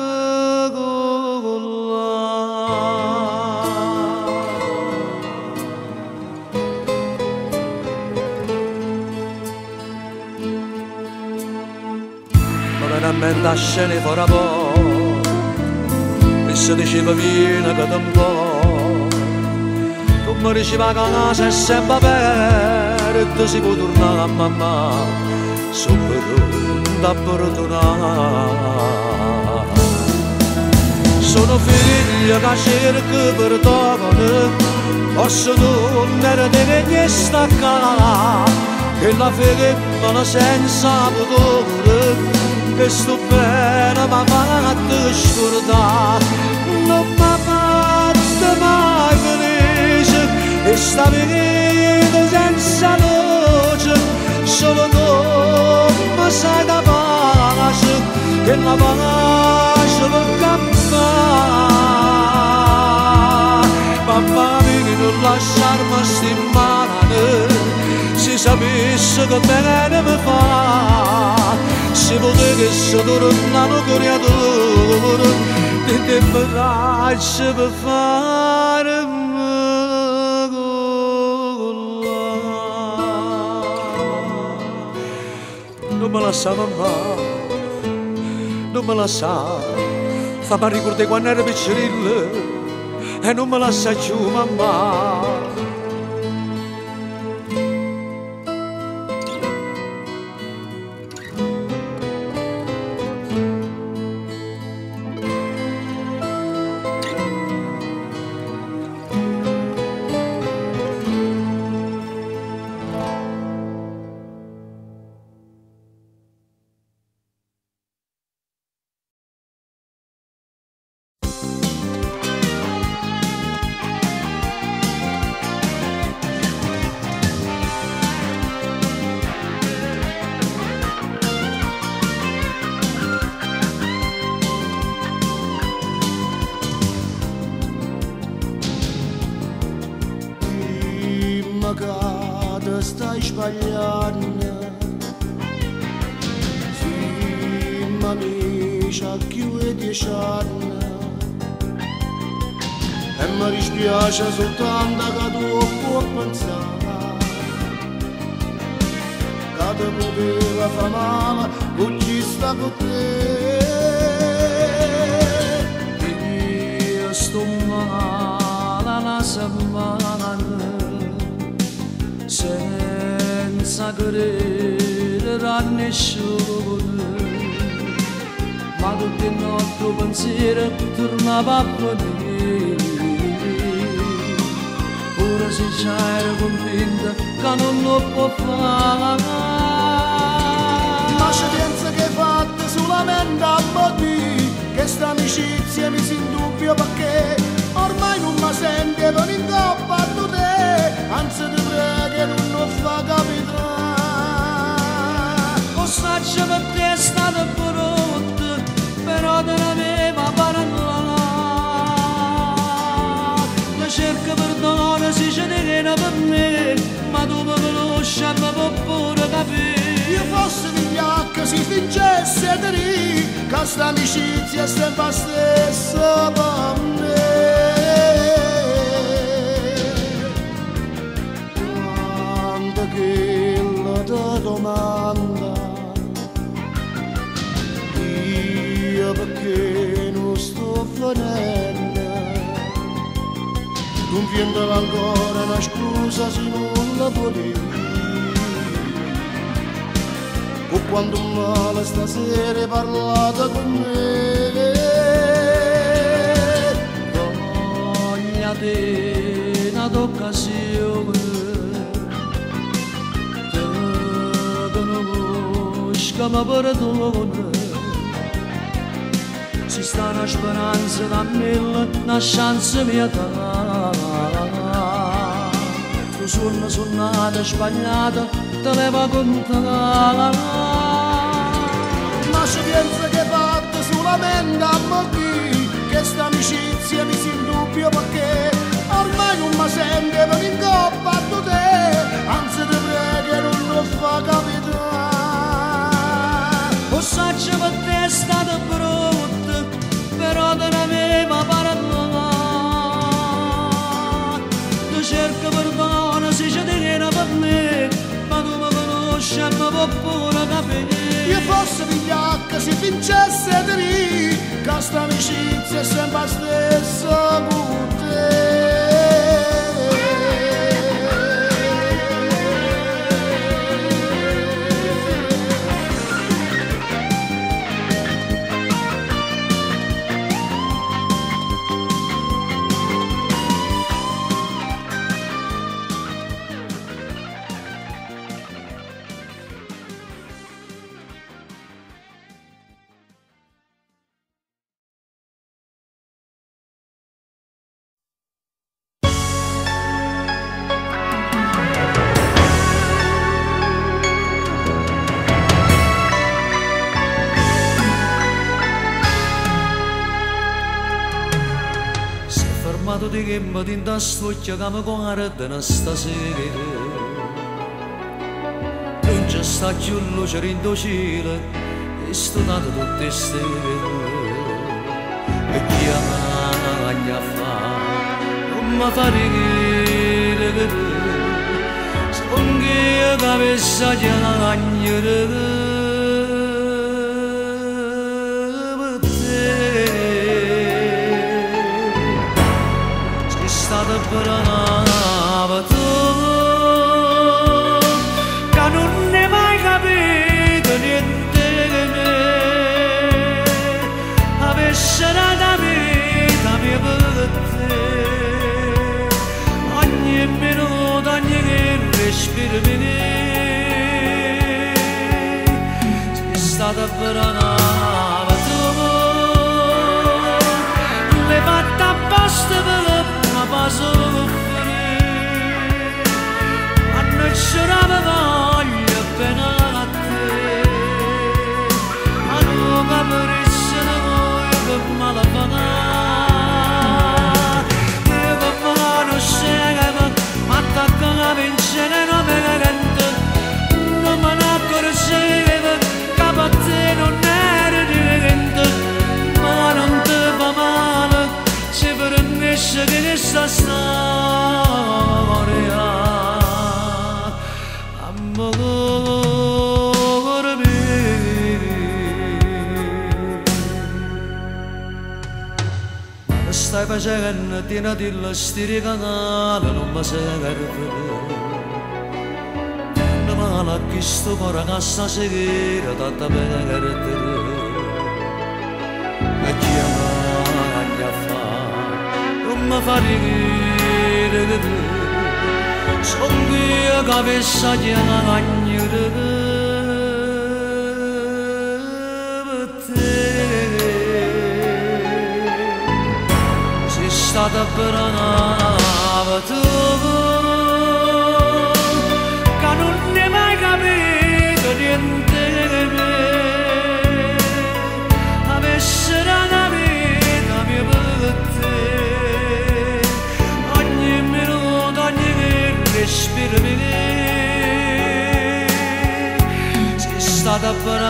S2: veramente a scene fuori po', e se diceva vieni che un po', tu mi diceva che casa è sempre aperta, si può tornare a mamma, subito da perdonare. Sono figlio che cerca perdono, forse non era di che ne sta qua, che la fede ma senza pudore, che sto bene mi ha fatto scordare, non mi ha fatto mai felice, e sta vita senza luce, solo tu mi sai da pace, che la pace può campare. Mamma mia che non lasciarmi stimare, se sapesse che bene mi fa, se potesse tornare un creatore, ti dei braccia per farmi collare. Non me la sa mamma, non me la sa, fammi ricordare quando ero piccerilla, e non me la sa giù mamma.
S5: Che stai sbagliando, sì, ma mi c'ha più di dieci anni, e mi dispiace soltanto che tu puoi pensare che ti poteva fare male con chi sta con te.
S1: Io sto male una settimana senza credere a nessuno, ma tutte le notti il pensiero tornava a venire, pure se già ero convinta che non lo può fare.
S5: Ma c'è pensa che hai fatto solamente a motivo, che sta amicizia mi si indubbio perché ormai non mi senti e non ingoppa a te, anzi ti prego non lo fa capitare.
S1: Ostaccio per te è stato brutto, però te l'aveva parlato, cerco può pure capire.
S5: Io fosse vigliacca si vincesse di lì, che sta amicizia è sempre la stessa per me. Quando che la domanda, io perché non sto venendo, non viendo ancora una scusa se non la volevi. O quando male stasera parlate con me,
S1: vogliate un'occasione, te conosco ma perdona. Si sta una speranza da mille, una chance mia da. Tu suona suonata sbagliata, te leva contare.
S5: Ma si pensa che fatta solamente a morire, che sta amicizia mi si indubbio perché ormai non mi sente per in coppa a te, anzi ti prego non lo fa capitare.
S1: Lo saggio per te è stato brutto, però te ne aveva parlato. Tu cerchi perdono se ci tiene per me, ma tu mi conosci e mi può pure capire.
S5: Io fosse vigliacca si vincesse di lì, che sta amicizia è sempre la stessa con te.
S1: Di che mi tinta stuccia che mi guardano stasera, non c'è sta più luce in tuo cielo e sto dato tutte stelle e chi amagna fa non mi fa ridere sono che io che avessi chiagnere brava tu che non ne hai mai capito niente di me, avessi la vita mia per te, ogni minuto, ogni respiro mio sei stata brava tu, l'hai fatta apposta per ma soffrire, ma non c'era voglia appena a te, ma non capisce noi per malapagare, io per mano scega, ma attacca la vincere non me la rende, non me ne accorgevo, che per te non era niente, ma non ti fa male. Se permesse che questa storia amore mio, ma stai facendo tienati la stile canale non mi serve, non male a chi sto cuore che stasera tanta perdere e chi amagna fa mi fa ridere che tu sono io che avessi chiagnere per te, sei stata brava tu che non ne hai mai capito niente di me, avessi la vita mia per te, respiro mio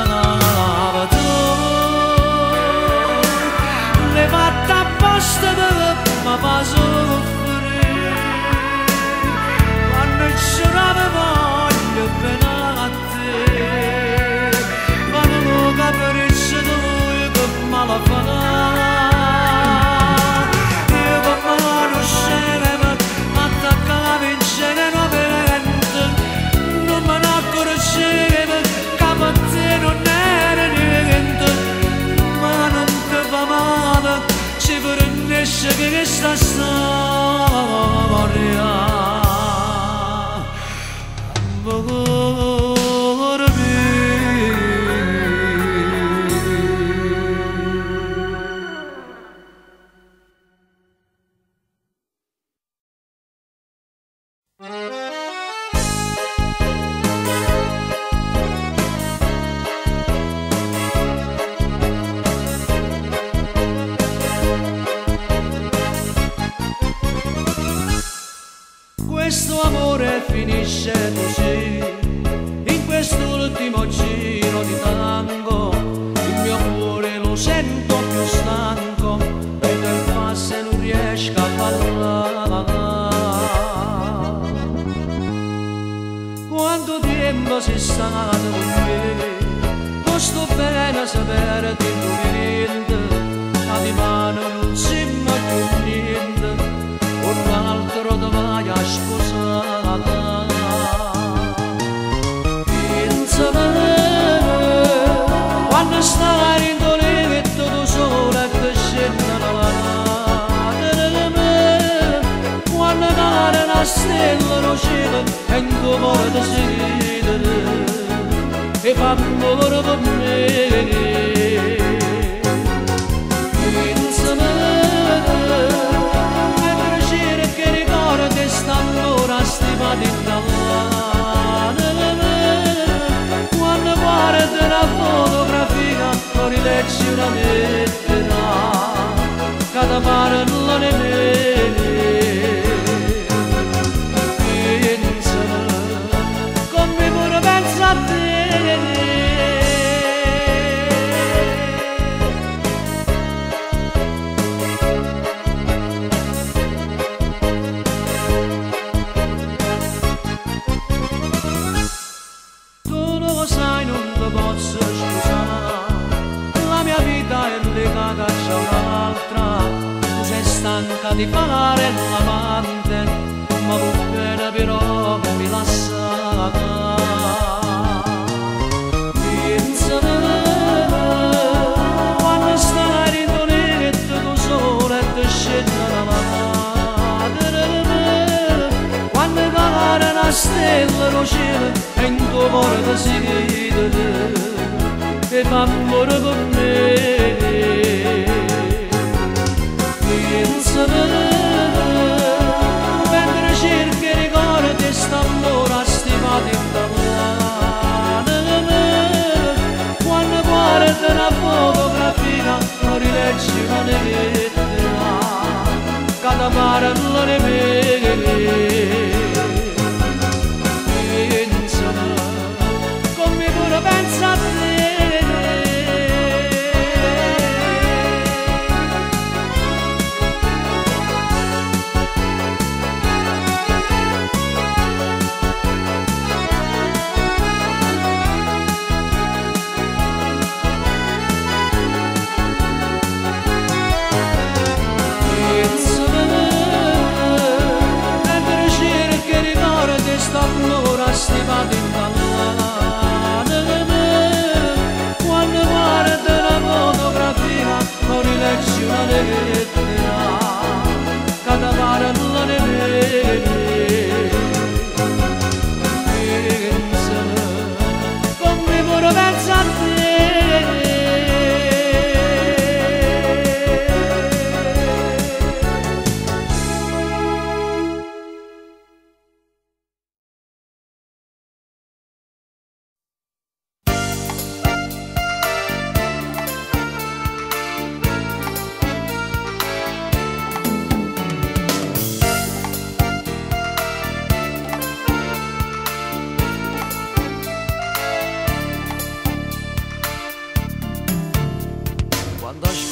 S1: pensava tu, l'hai fatta apposta per mi fa soffrire, quando c'era voglio bene a te, ma non capisci tu che male fa. Che questa storia ancora questo amore finisce così, in quest'ultimo giro di tango, il mio cuore lo sento più stanco, e del passo non riesco a parlare. Quanto tempo sei stato con me, non sto bene a sapere di niente, la di mano non si ma più niente, un altro ti vai a sposare. Pensami quando stai in tuo letto tu sola e ti scende la lacrima, quando cade una stella nel cielo e in tuo cuore ti siede e fa amore per me. Stimati italiani, quando guardi una fotografia non rileggi una lettera che ti parla di me. Pensa come pure pensa a te. Stanca di fare l'amante, ma vuol bene però che mi lascia. Pensami quando stai in tuo letto tu sola e ti scende la lacrima, quando cade una stella nel cielo e in tuo cuore ti siede e fa amore per me. Pensami, mentre cerchi i ricordi st'allora stimati italiani, quando guardi una fotografia non rileggi una lettera che ti parla di me. Pensami, come pure pensa a te.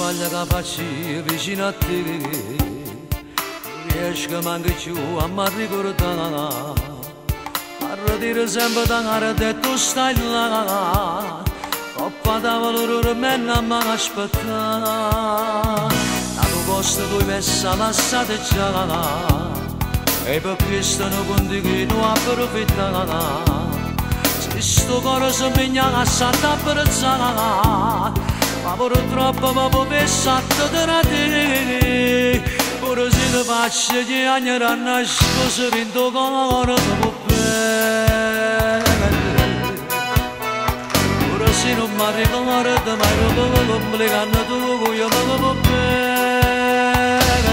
S2: voglia che faccio vicino a te, non riesco manco più a mi ricordare, a ridire sempre da cara e tu stai là, coppa tavolo per me non mi aspettare, da tu posto tu hai messo lasciate già, e per questo non continuo a approfittare. Sto cuore si impegna a santa apprezzare, ma purtroppo mi può pensare da te. Pure se ti faccio gli anni ranno scusa in tuo cuore ti può bene. Pure se non mi ricordo mai come complicando tu, io mi può bene.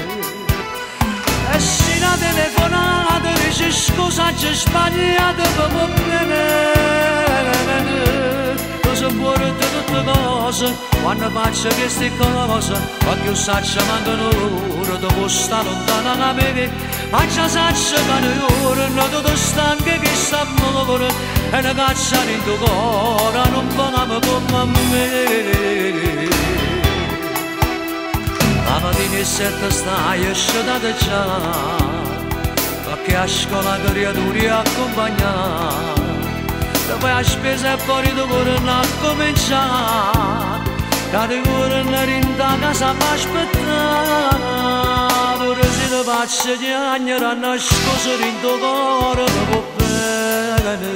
S2: E se la telefonata dice scusa c'è sbagliato mi può bene. Cosa vuole di tutte cose, quando faccio queste cose, ma più saccia mancano ore, dopo sta lontana da me, ma già saccia che noi ore, non tutto stanche che sta muovere, e una caccia in tuo cuore, non parliamo come me. La mattina e sette stai asciugata già, perché a scuola creature accompagnare, e poi a spesa e fuori tu correndo a cominciare, che ti correndo in casa mi aspettare, pure se ti faccio gli anni ranno scusa in tuo cuore mi può bene.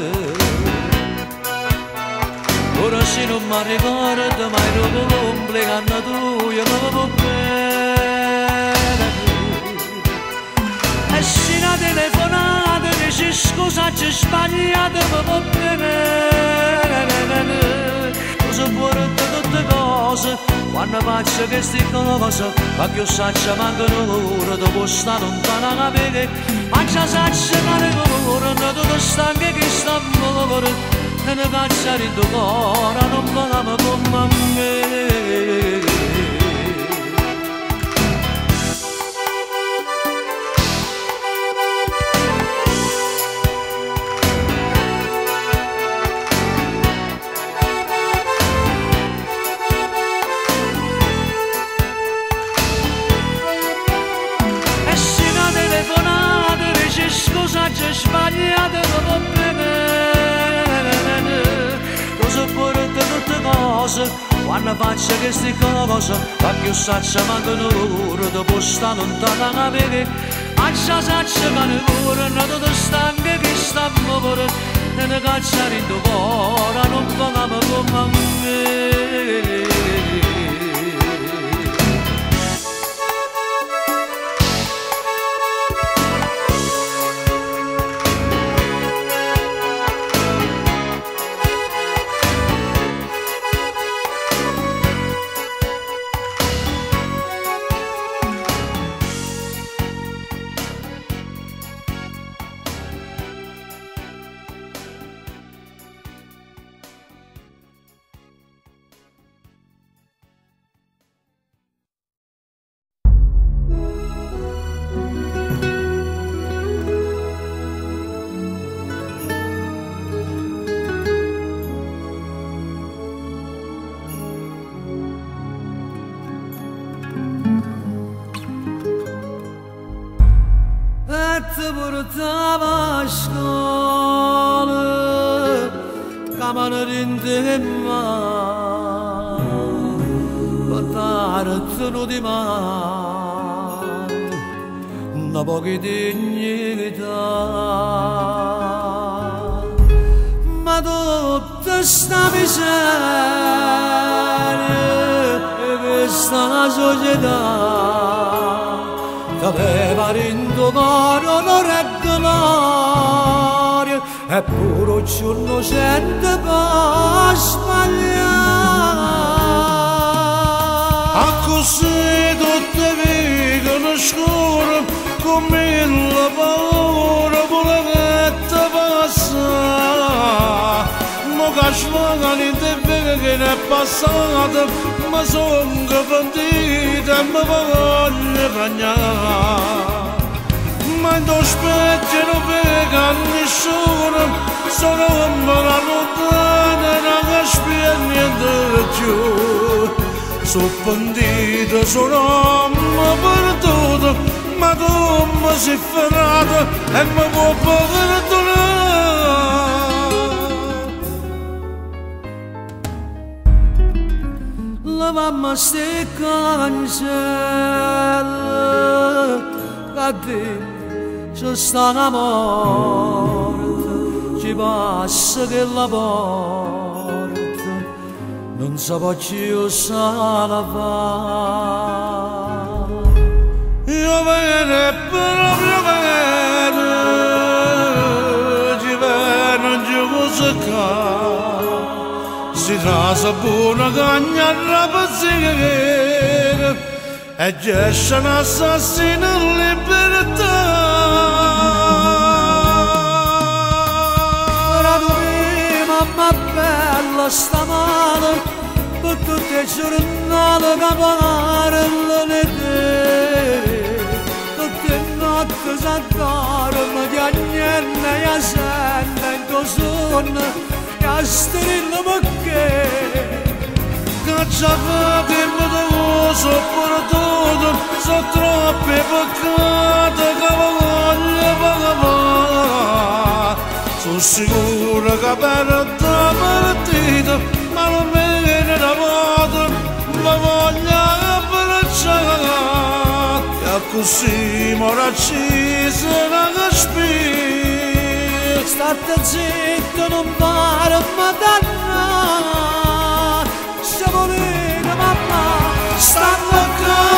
S2: Ora se non mi ricordo mai dopo complicando tu, io mi può bene. E se una telefonata dice scusa c'è sbagliato mi può bene. Cosa vuole di tutte cose, quando faccio queste cose, ma più saccia mancano ore, dopo sta lontana da me, ma già saccia che ne corrono, tutto stanche che sta muovere, e ne caccia in tuo cuore, non parliamo come me. Scusa c'è sbagliato mi può bene. Cosa vuole di tutte cose, quando faccio queste cose, ma più saccia mancano ore, dopo sta lontana da me, ma già saccia che ne corrono, tutto stanche che sta muovere, e ne cacciare in tuo cuore, non parliamo come me. Ti portava a scuola, camana rintemma, portare tu di mare, una poca dignità, ma tutta sta miseria e questa società che aveva in tuo cuore onore e gloria, eppure un giorno sente per sbagliare.
S5: A così tutte vivono scure, come la paura vuole che ti passa. Ma che svagano in te che ne è passata, ma sono pentita e mi voglio bagnare. Ma in tuo specchio non vega nessuno, sono come la lontana che spiega niente più.
S2: sono pentito, sono perduto, ma tu mi sei ferrato e mi puoi perdonare.
S1: La mamma ste cancella, che te ci sta una morte, ci passa che la porta non si può più salvare.
S2: Io vene proprio vene, ci vene non ci posso caro, si trasa buona cagna alla pazzire e gesce un assassino in libertà.
S1: Mamma bella sta male, per tutte le giornate che parlano le tere, tutte le notti si addorme, che niente e sente in tuo sonno, e strilla perché.
S2: Cacciava che mi devo sopportato, sono troppi peccati che voglio pagare. Sono sicuro che per la partita, ma non viene da modo, ma voglio abbracciare. E così ora ci sarà che spia.
S1: State zitto, non fare madonna, se volete mamma, stanno a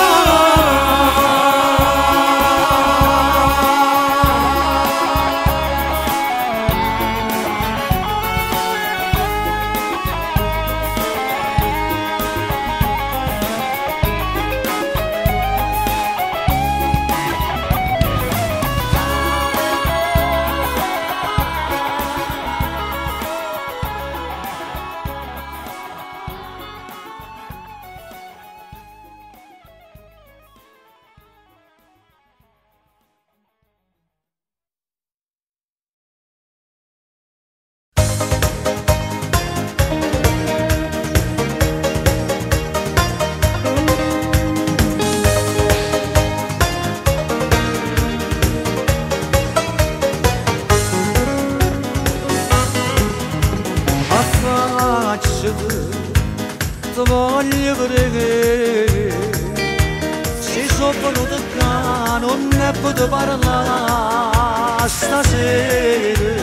S1: ti voglio vedere, se sono venuto qua non ne posso parlare stasera.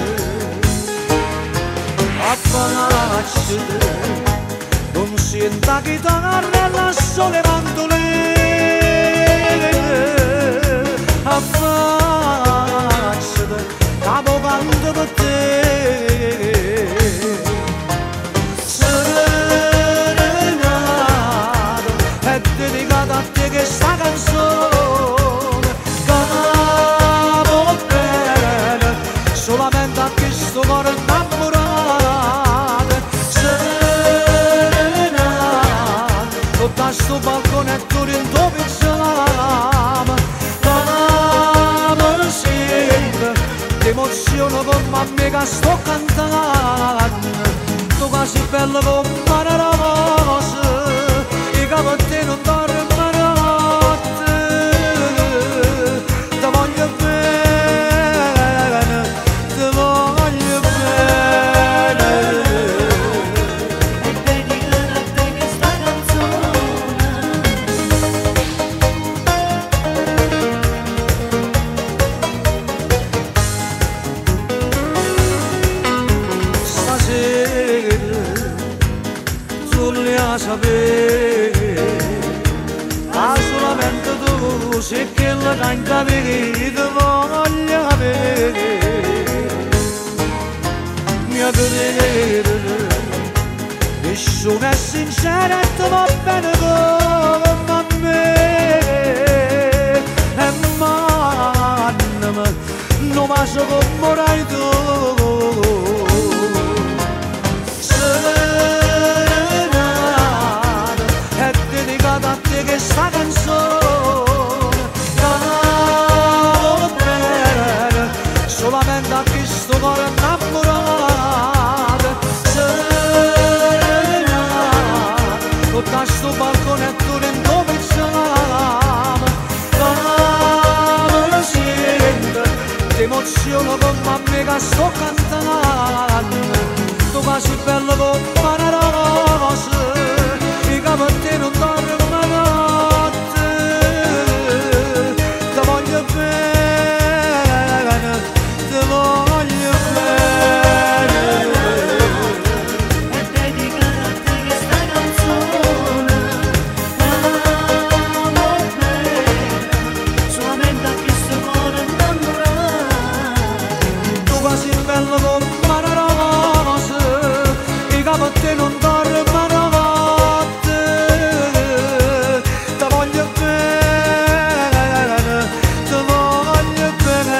S1: Affacciati, non senta chitarra e la sole mandolini. Affacciati, capo canto per te. Dedicata a te che sta canzone, capo bene, solamente a questo cuore innamorato. Serenata, tutto a sto balcone e tu in tuo pigiama. Capo sempre, ti emoziono come a me che sto cantando. Tu che sei bella come una rosa, per te non dormo notte, ti voglio bene, ti voglio bene.
S4: E dedicata a te questa canzone.
S1: Stasera sulle a sapere, solamente tu sei che la canta ti voglio avere. Mia vedere, nessuno è sincero e ti va bene come a me. E mannami, non mi so come morai tu. Serenata, è dedicata a te che sta canzone, capo bene, solamente a questo cuore innamorato. Serenata, tutto a sto balcone sto cantando, tu passi bello come una rosa, i capelli non dormono notte, ti voglio bene, ti voglio bene.
S4: E dedicare a te questa canzone, amo bene, solamente a chi sto cuore innamorato.
S1: Tu quasi bello come una rosa, i capelli non dormono notte, ti voglio bene, ti voglio bene.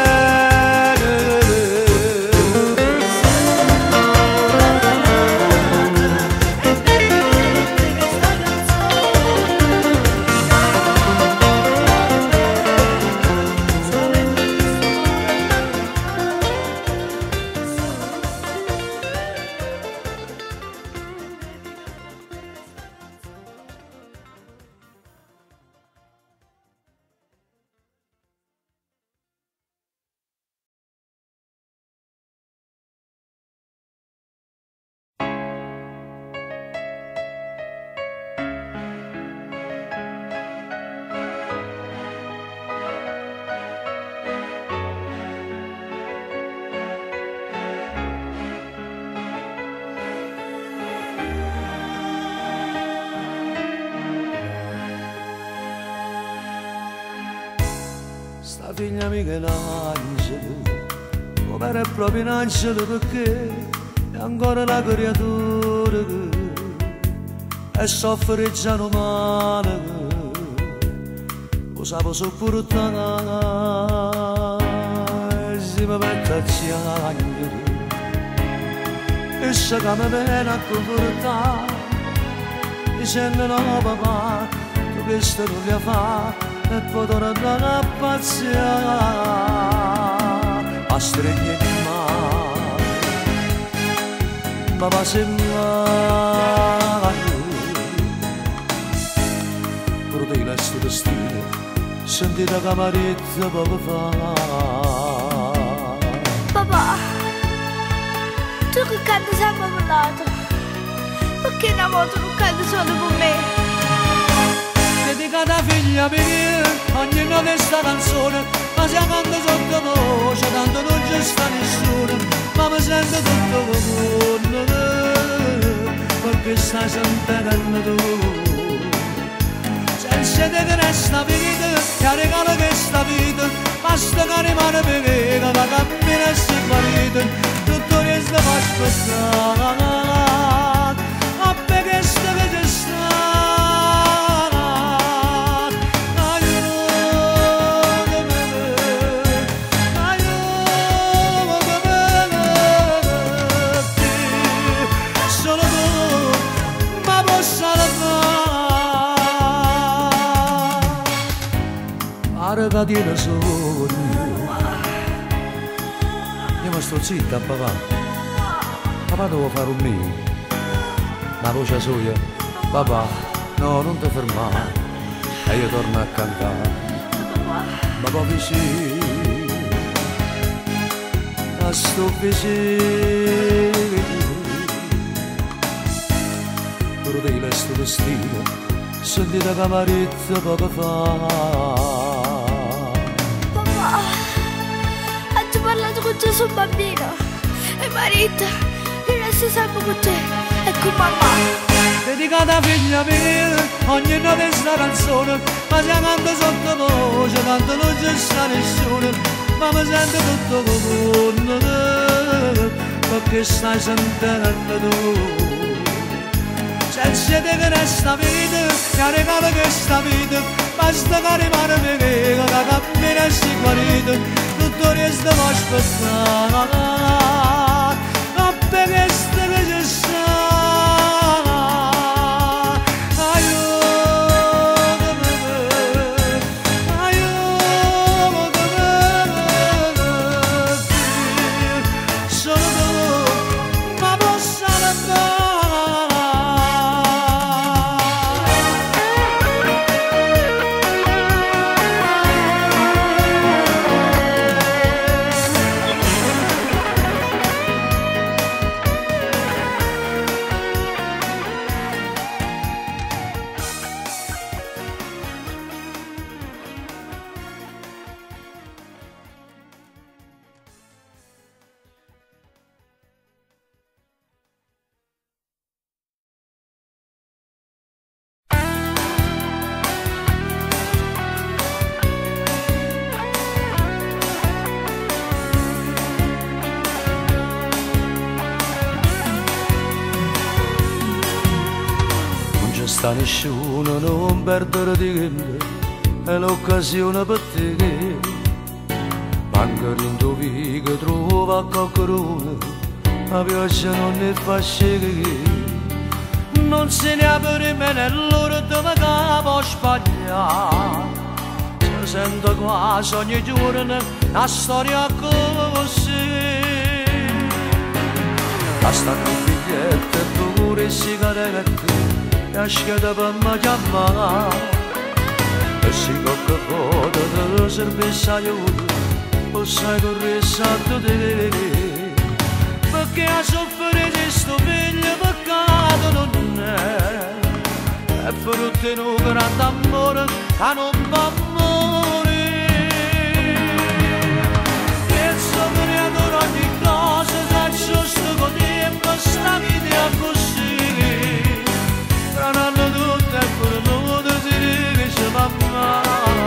S2: Sta figlia mia che è un angelo, come era proprio un angelo perché è ancora una creatura che è soffre già umana che lo sapo sopportare e si mi mette a piangere e se che mi viene a confortare mi sento no papà tu questo non li fa e poi tornare a pazziare a stregne di mare ma va sembrare proteina sto destino sentite che marito poco fa.
S3: Papà, tu che canti sempre per l'altro, perché una volta non canti solo per me?
S1: Dedicata figlia mia, ognuno di sta canzone, ma se canta sottovoce, tanto non c'è sta nessuno, ma mi sento tutto come perché stai sentendo tu. Senza te che resta vita, che regala questa vita, basta che rimane per che va a camminare e si guarita, tutto questo fa aspettare, ma perché sta che c'è sta.
S2: Che tiene sogno io mi sto zitta papà papà devo fare un mio ma voce soia papà no non ti fermare e io torno a cantare ma poi vicino a sto vicino proteina sto destino sentite che marito poco fa.
S3: Ho parlato con Gesù bambino e marito, io resto sempre con te e con mamma.
S1: Dedicata figlia mia, ognuno di sta canzone, ma se canta sottovoce, tanto non c'è sta nessuno, ma mi sento tutto come perché stai sentendo tu. Senza te che resta vita, che regala questa vita, basta che rimane per che cammina e si guarita. Tutto resta a aspettare, ma perché sta che c'è sta? Aiutami, aiutami, solo tu mi posso andare.
S2: Questa nessuno non perdere di tempo, è l'occasione per te. Manca rindovi che trova qualcuno, la pioggia non ne fa scendere. Non se ne apre me nell'ora dove capo sbagliare. Si sente quasi ogni giorno la storia così. Bastano un biglietto e pure sigarette, e scheda per me chiamare. E se qualche volta te servisse aiuto, possai correre sotto te. Perché a soffrire di sto figlio peccato non è, è frutto di un grande amore che non va morire. Penso creato ogni cosa, se giusto con tempo sta vita così. Tranando tutto e pure non ti dice mamma.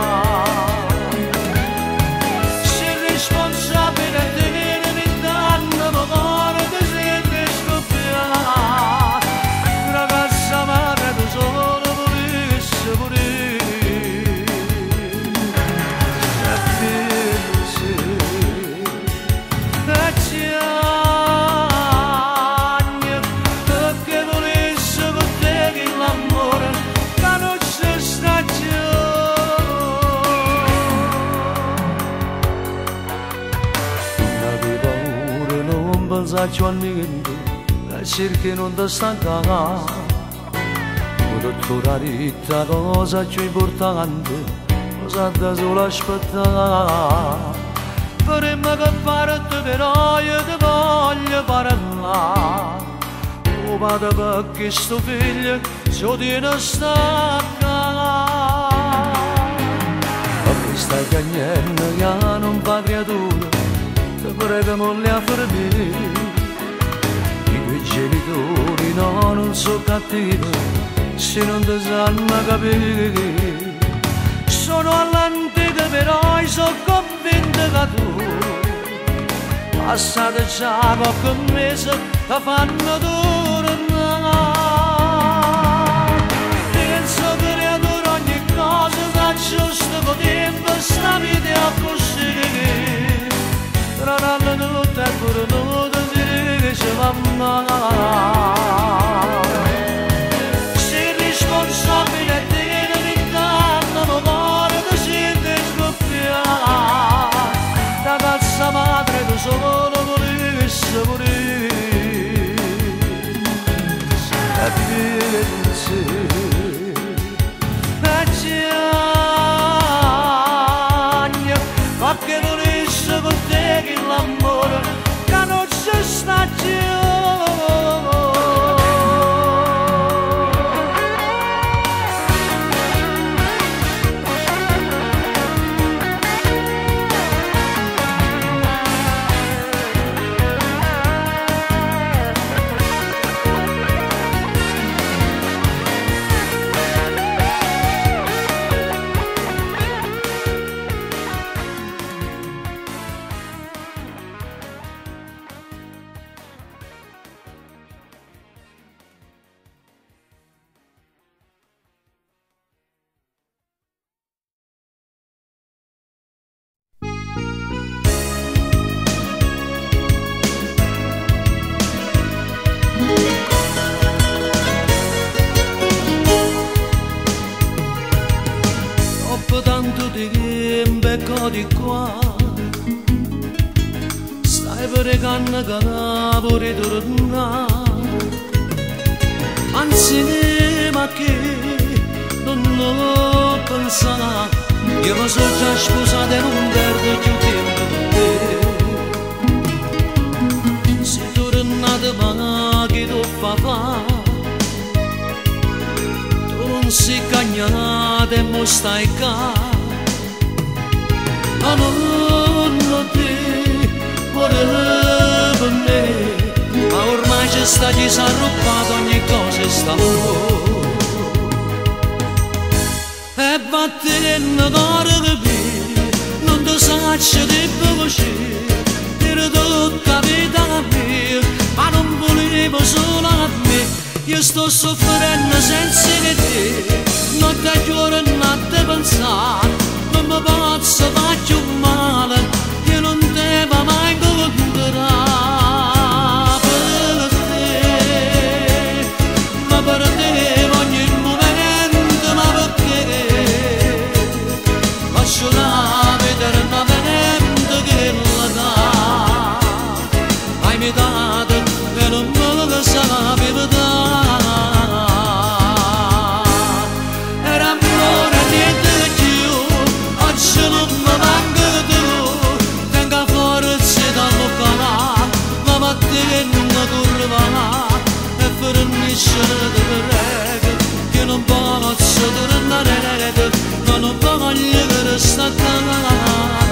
S2: Sei responsabile di me danno, ma cuore ti senti scoppiare. Ragazza madre tu solo volessi morire. E pensi, e ciagna, perché volessi con te che l'amore che non ci sta giù. Non avevi paura, non pensarci a niente, cerchi non ti stancare. Voglio trovare la cosa più importante, cosa da solo aspettare. Faremmo che parte però io ti voglio parlare. Oh padre perché sto figlio si tiene a staccare. Perché stai cagnendo che non fa creatura, ti prego molli a fermare. I tuoi genitori no, non sono cattivi, se non ti sanno capire. Sono all'antica però io sono convinto che tu, passate già qualche mese, ti fanno tornare. Penso che creatura ogni cosa da giusto con tempo sta vita così. Tranando tutto e pure non ti dice mamma. Sei responsabile di l'inganno, ma cuore ti senti scoppiare. Ragazza madre tu solo volessi morire. E pensi, e ciagna, ma che volessi con te che l'amore che non ci sta giù. Dopo tanto tempo ecco di qua, stai pregando che devo ritornare. Anzi, ma che non ho pensato, io mi sono già sposato e non perdo più tempo con te. Sei tornato ma che tu fa fare? Non si cagnate e mo stai qua. Ma non lo te, cuore per me, ma ormai c'è sta chi si è rubato ogni cosa sta fuori. E battendo cuore capire, non ti saccio di così, dire tutta vita a me, ma non volevo solo a me.
S1: io sto soffrendo senza che te, notte e giorno notte pensare, non mi posso fare più male, io non devo mai incontrare per te, ma per te ogni momento, ma perché lascio la vita eternamente che la dà, hai mi dato e non me lo sapevo dare. Che non posso tornare, ma non voglio staccare.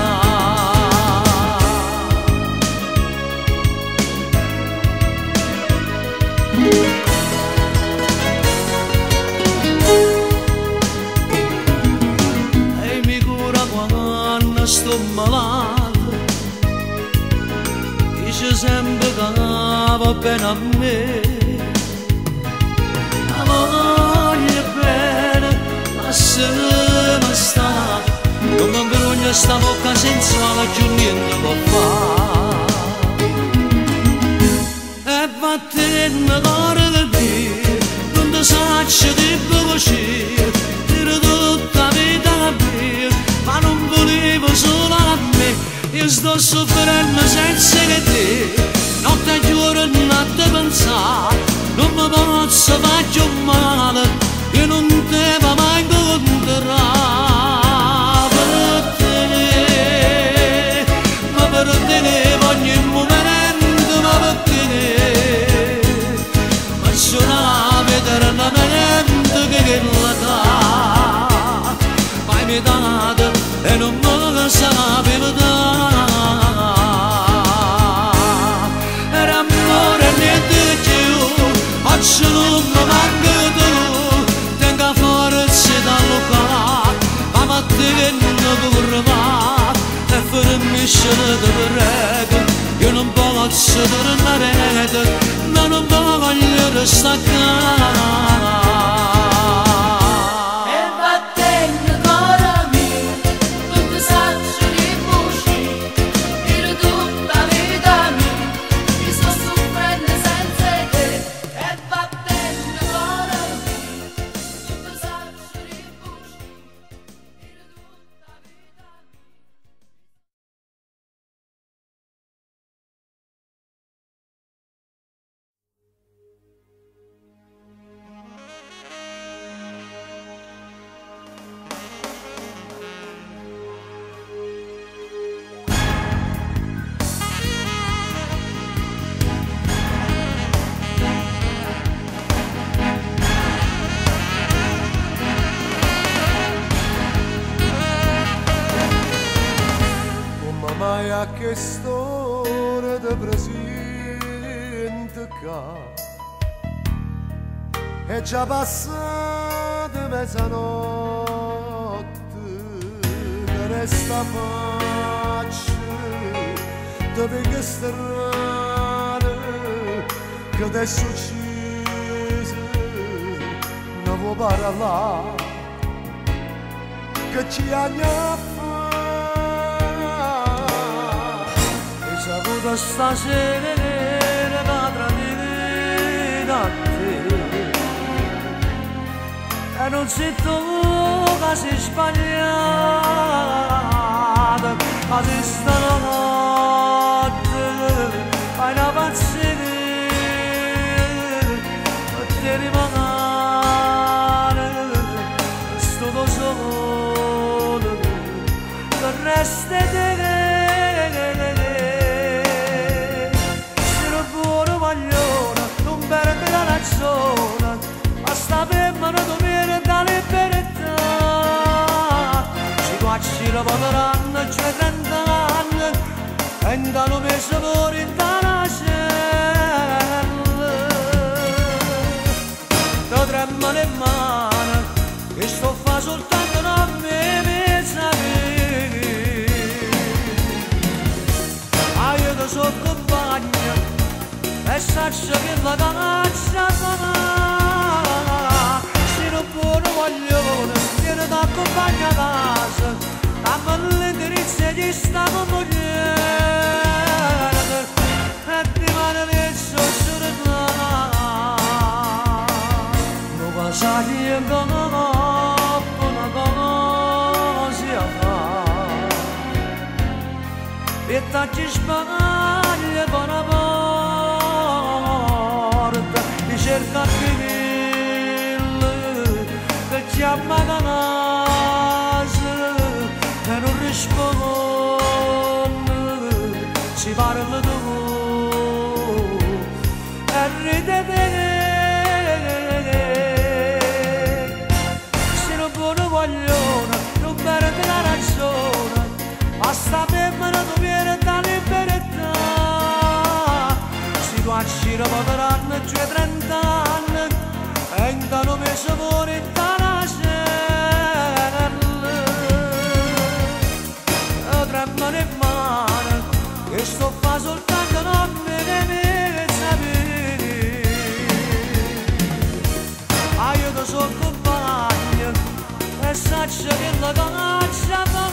S1: E mi cura quando sto malato, dice sempre che va bene a me. Voglio bene, ma se ne sta, non mi vergogno sta bocca sensuale, più niente può fare. E battendo cuore del Dio, non ti saccio di così, dire tutta vita a me, ma non volevo solo a me, io sto soffrendo senza che te, notte e giorno notte pensare. Non mi posso fare più male, io non devo mai incontrare per te, ma per te ogni momento, ma perché faccio una vita eternamente che la dà, mai mi dato e non me lo sapevo dare. Era amore niente più, oggi non mi manca tu, tengo forza da lucare, ma mattina che non curva, e finisce di prego, io non posso tornare, ma non voglio staccare.
S6: E battendo cuore mio, non ti saccio di voce, dire tutta vita mia, mi sto soffrendo senza te. E battendo cuore mio, non ti saccio di voce, dire tutta vita mia.
S5: Mai a che storia di presente qua è già passata mezzanotte, che resta pace dove che strane che ti è successo, non vuoi parlare che ci ha
S1: saputo stasera da tradire da te, e non sei tu che sei sbagliata, ma sei stanotte fai una pazzia e ti rimane sto da solo che resta di te. Non perde la ragione, basta per me non viene da libertà. Ci guardi la potranno, c'è trenta anni, e non mi fuori in la cella. Ti tremano le mani, che sto fa soltanto non mi sapere. Ah, io ti so compagna, e saccio che la caccia sarà. Se non buono voglio, viene da accompagna a casa, dammi l'indirizzo e gli stavo mogliere, e ti mano messo su di là. Non cosa che non ho, una cosa fa, e tacci sbaglia buona porta, di cerca di che chiama da casa e non risponde, si parla tu e ride te. Se non buono vogliono, non perde la ragione, basta per me tu vieni da libertà. Si tu accira potranno giù trent'anni e intanto mi si fuori dalla cella, tre mani in mano che sto fa soltanto non me ne mi sapere. Ah, io ti sono compagno e saccio che la caccia va.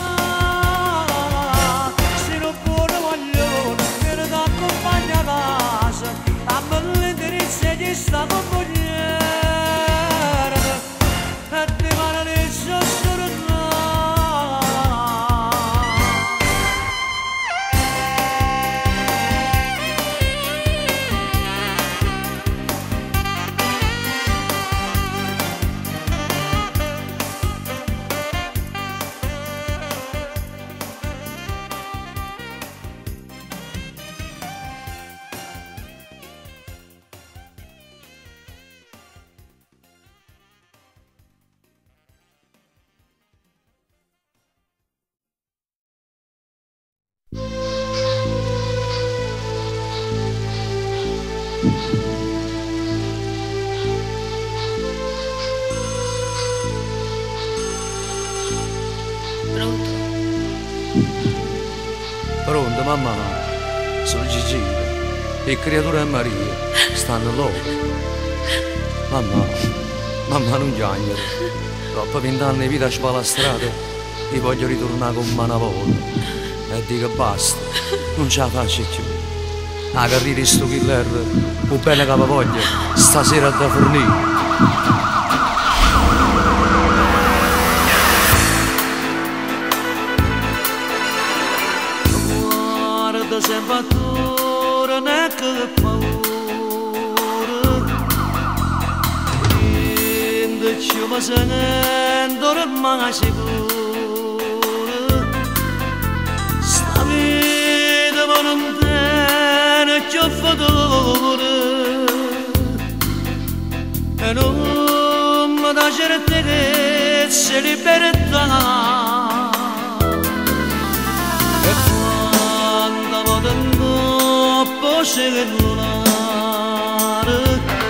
S1: Se non buono voglio, vieni da accompagna a casa, dammi l'indirizzo e gli stavo a mogliere, e ti mano messo su di là.
S2: Pronto, mamma? Sono Gigi e creatura Maria stanno loro. Mamma, mamma non piangere. Troppo vent'anni di vita spalastrata e voglio ritornare con una volta. E dico basta, non ce la faccio più. La carriera di sto killer, o bene che voglia, stasera da fornire.
S1: Sempre attorno che paura, quando ci mi sento ormai sicuro, sta vita ma non tiene più futuro, e non mi dà certezza e libertà. Cellulare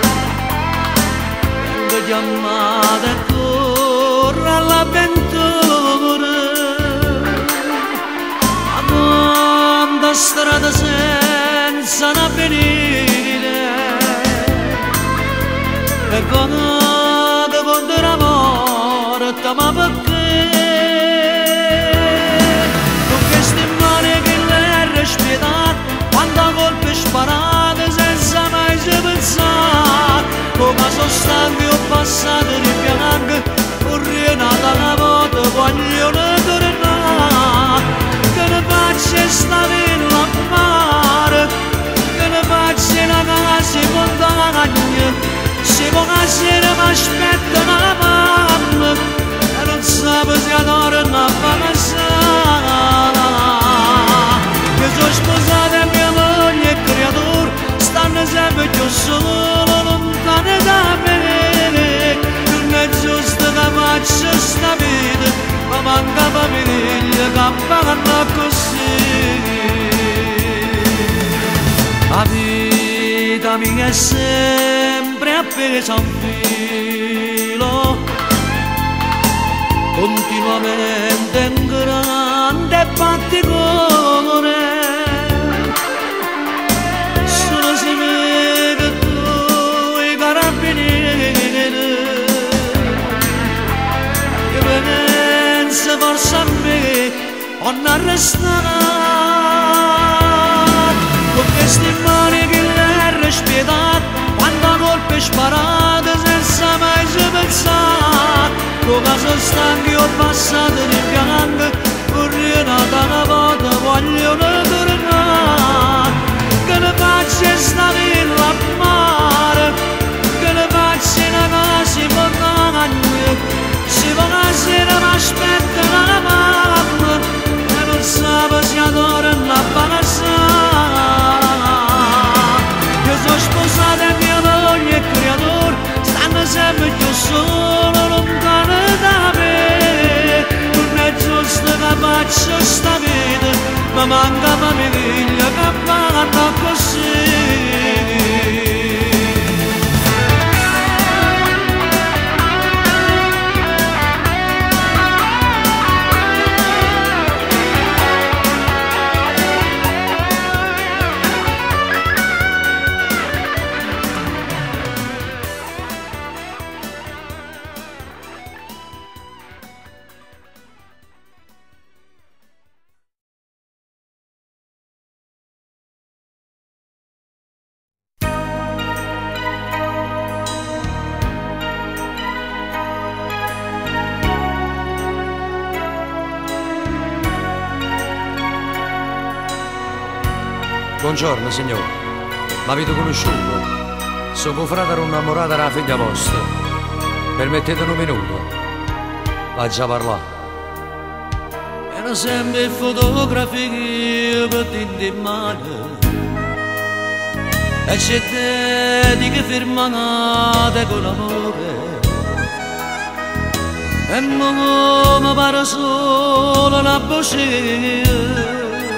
S1: vengo chiamata e corro all'avventura, a tanta strada senza un'avvenire, e quando quando la morte ma perché con queste mani che lei respirata, quando colpi sparate senza mai ci pensare, come sono stanco ho passato di bianco, urrinata la volta voglio tornare, che ne faccio sta villa a mare, che ne faccio una casa in montagna, se buonasera mi aspetta una mamma, e non sapevo se torna a passare, che sono sposata e mia moglie e creatura stanno sempre più solo, lontane da me. Non è giusto che faccio sta vita, ma manca famiglia che parla così. La vita mia è sempre appesa a un filo, continuamente in grande battitore. Sono simile non arrestato con queste mani che l'ha rispettato quando colpe sparate senza mai ci pensare con caso stanchi ho passato di fianco vorrei una volta voglio tornare che ne faccia sta villa a mare che ne faccia una casa montagna si va a sera mi aspetta la mamma e non sa si adora la panassa io sono sposata e mia moglie e creatore stanno sempre più solo lontano da me non è giusto che faccio sta vita ma manca la mia figlia che vanno così.
S2: Buongiorno signore, mi avete conosciuto? Sono fratello innamorato della figlia vostra. Permettete un minuto, vaggia a parlare.
S1: Era sempre fotografie per ti in mano e c'è dediche firmate con amore e mo mi pare solo una voce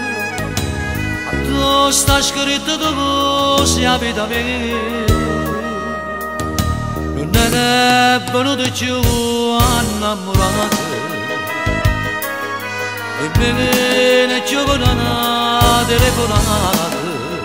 S1: sta scritto dove si abita me non è venuto più innamorato e mi viene più una telefonata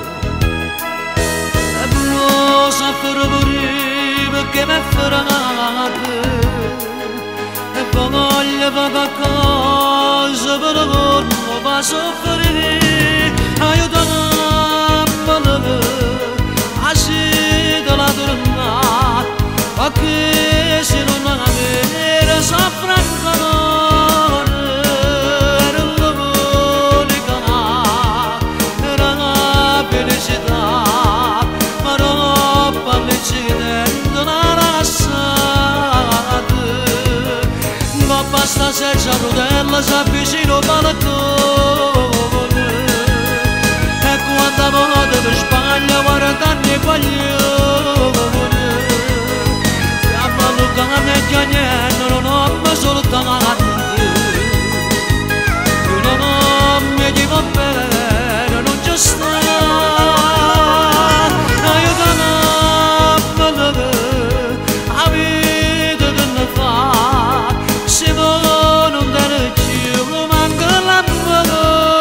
S1: e non sa per morire perché mi è ferrato e voglio fare qualcosa per non fa soffrire aiutammi a scegliere la tornata perché se non avere soffranza era l'unica era la felicità ma non parlici dentro la rassata non basta se c'è rotella si avvicina al balcone quanta volta per Spagna guardando i paglioni siamo allungando e chiagnendo non ho soltanto io non mi dico bene non ci sta aiutami a vita che ne fa se non dare più manca l'amore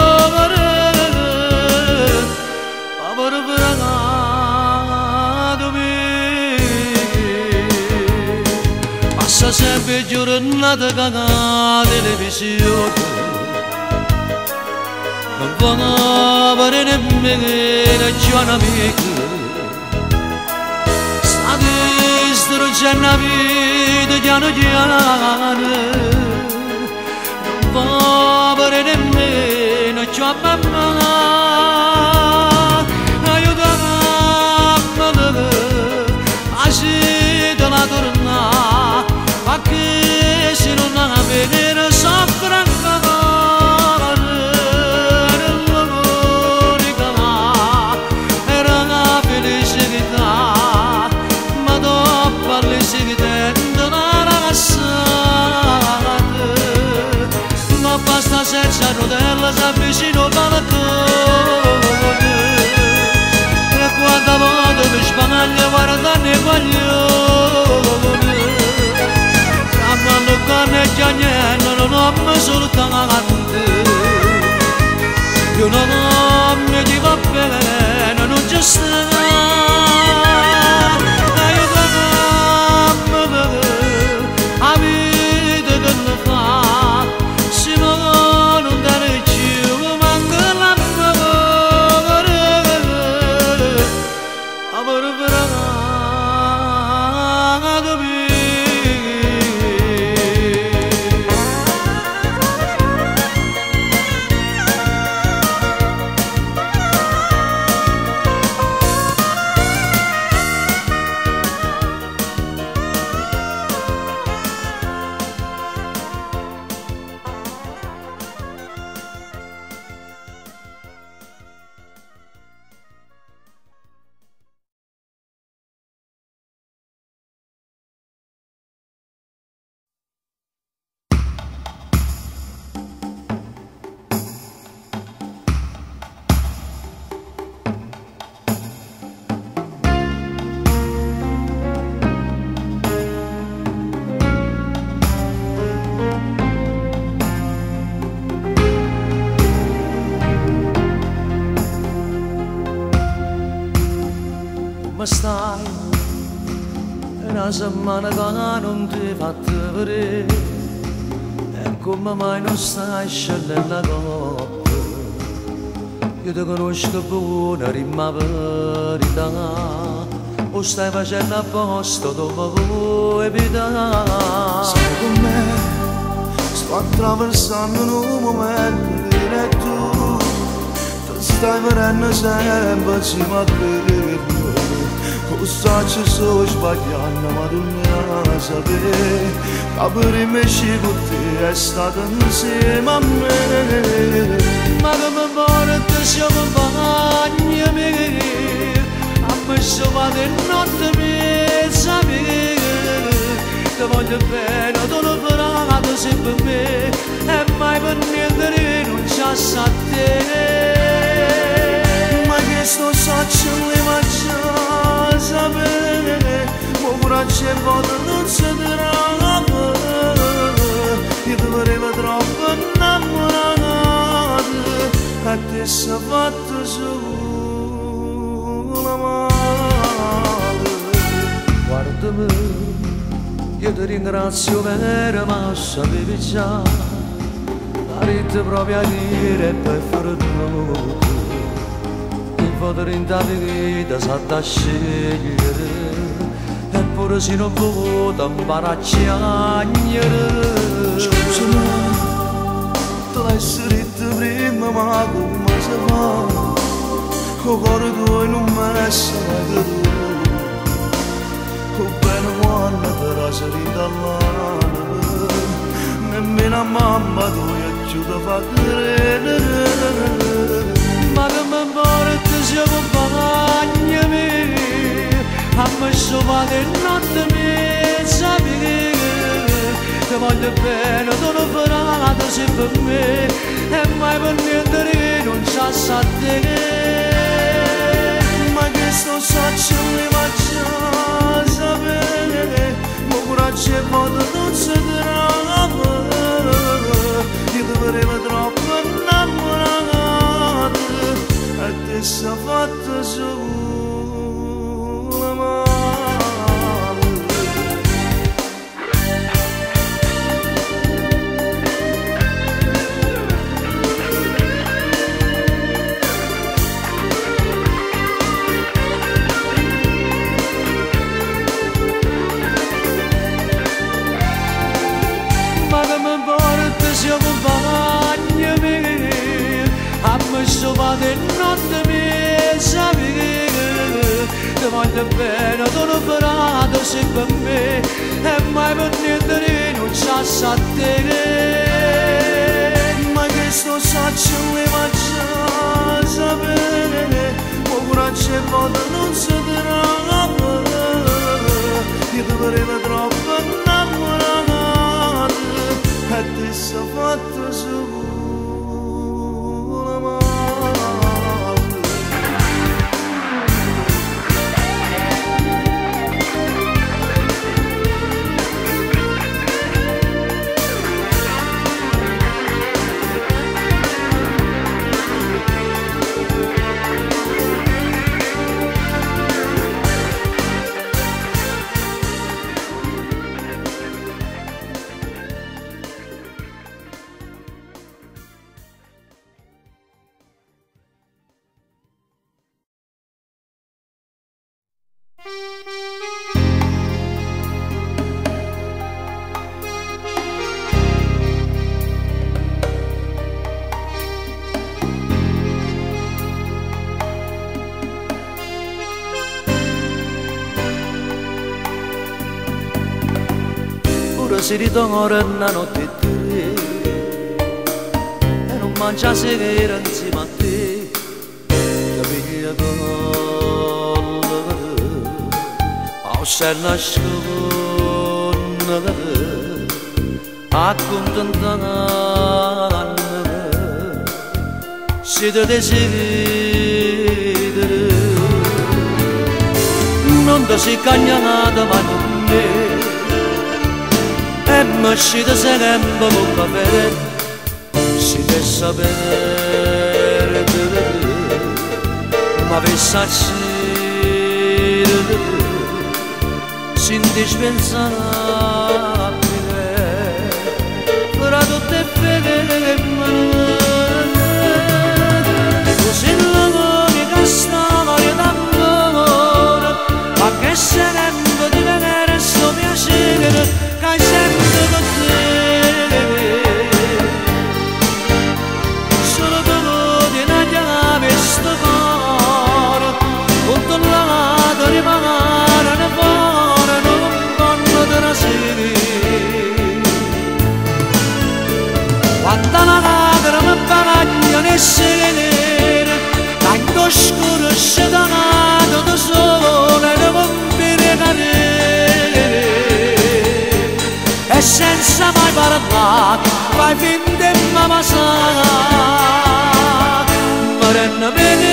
S1: passa sempre giornata cagata televisione non vanno a vedere nemmeno già un'amica sta distruggendo la vita piano piano non va a vedere nemmeno già mamma da la tornata perché se non avere soffranza era l'unica era la felicità ma dopo alle seguite la rassata non basta senza rotella si avvicina al balcone e quando vado per Spagna guardando i paglioni siamo allungando e chiagnendo non ho soltanto io non mi dico bene non ci sta aiutami a vita che ne fa se non dare come stai? È una settimana che non ti fa vedere, e come mai non stai scendendo la coppia? Io ti conosco buona rima verità, o stai facendo a posto dove vuoi evitare?
S5: Stai con me, sto attraversando un momento che tu ti stai venendo sempre insieme a me. Cosa ci sto sbagliando, ma tu mi sapere che per me ci con te è stato insieme a me.
S1: Ma come porta sia compagna mia, a me so vado in notte mi sapere, ti voglio bene, tu lo farai sempre per me, e mai per niente rinunciassi a te.
S5: Ma che sto facendo le faccia sapere, ma coraggio e voto non si darà, io ti volevo troppo innamorato, a te si è fatto solo male.
S1: Guardami, io ti ringrazio per ma sapevi già, arrivo proprio a dire per fare nuovo. Il potere in ta vita sa da scegliere, eppure se non vota impara a piangere.
S5: Scusami, tu l'hai scritto prima ma come si fa? Con cuore tuo non mi sei caduto, con bene quando ti la salita all'anima, nemmeno a mamma tu mi aiuta a far credere.
S1: Ma come porta sia compagna mia, a me so vado in notte mi sapere, ti voglio bene, tu lo farai sempre per me, e mai per niente rinunciassi a te.
S5: Ma che sto facendo le faccia sapere, ma coraggio e voto non si darà, io ti volevo troppo innamorato, e te si è fatto solo male.
S1: Ma come porta sia compagna mia, a me so vado in notte mi sapere, ti voglio bene, tu lo farai sempre per me, e mai per niente rinunciassi a te.
S5: Ma che sto facendo le faccia sapere, ma coraggio e voto non si darà, io ti volevo troppo innamorato, e te si è fatto solo male.
S1: Si ritorna una notte e tre, e non mangia sera insieme a te, ti piglia colla, a se nasconda, accontentata, si ti desidera, non ti si cagnata ma non me. E mi uscite sempre con caffè, si deve sapere, ma pensaci Sintici pensare a me fra tutte femmine così l'unica storia d'amore ma che sarebbe di vedere sto piacere che hai sempre con te solo tu ti la chiave sto cuore tutto lato rimane fuori non vanno da sera quando la lacrima bagna nel sole tanto scuro scedonato da sole da rompere cadere e senza mai parlare fai finta di mi passare ma rende bene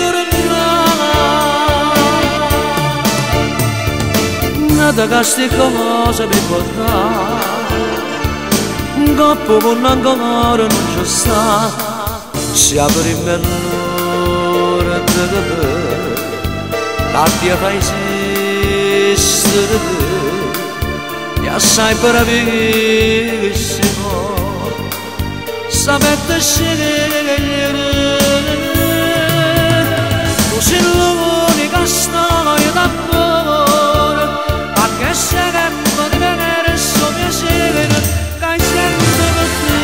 S1: tornare nata queste cose per portare un coppo con ancora non ci sta si apre in bell'ora da capire tanti a esistere e assai bravissimo sapete scegliere così l'unica storia d'amore ma che sarebbe di vedere sto piacere che hai sempre per te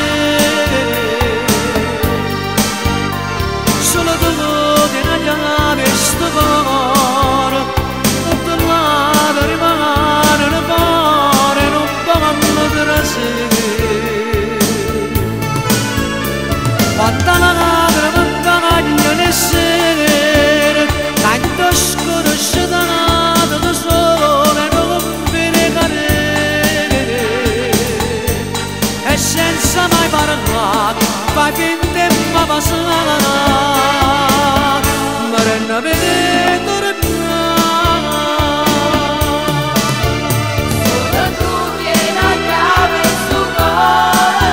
S1: solo tu ti la chiave sto cuore tutto lato rimane fuori non vanno da sera quanta la lacrima bagna nel sera tanto scuro scedonato da sole non rompere cadere e senza mai parlare fai finta di mi passare ma rende bene tornare
S6: solo tu tieni la chiave sto cuore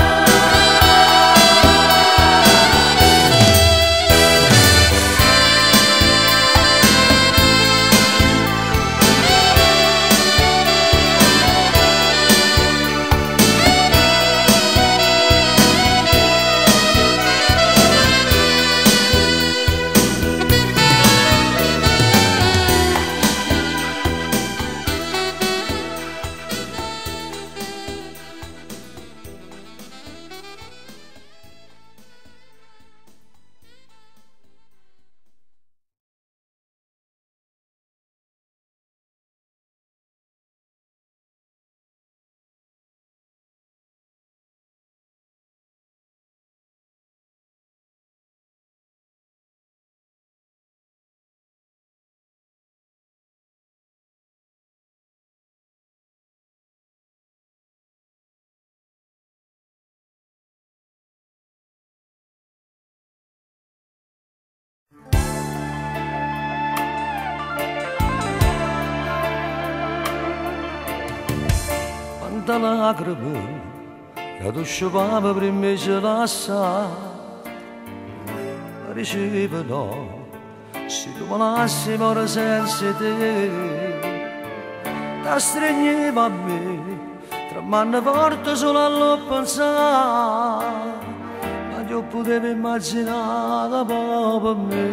S2: quanta lacrima che tu scivava prima di lasciare ricevono se tu me lasci ora senza te ti stringeva a me tra mani forti solo a pensare ma io potevo immaginare proprio me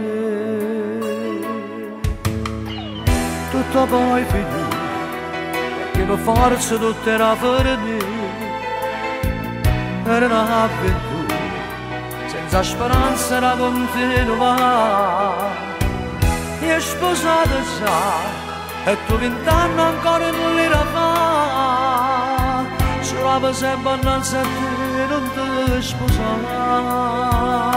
S2: tutto poi finì che per forza tutto era fuori me era un'avventura senza speranza da continuare mi sposato già e tu vent'anni ancora non li fa giuravo sempre innanzi a te non ti sposare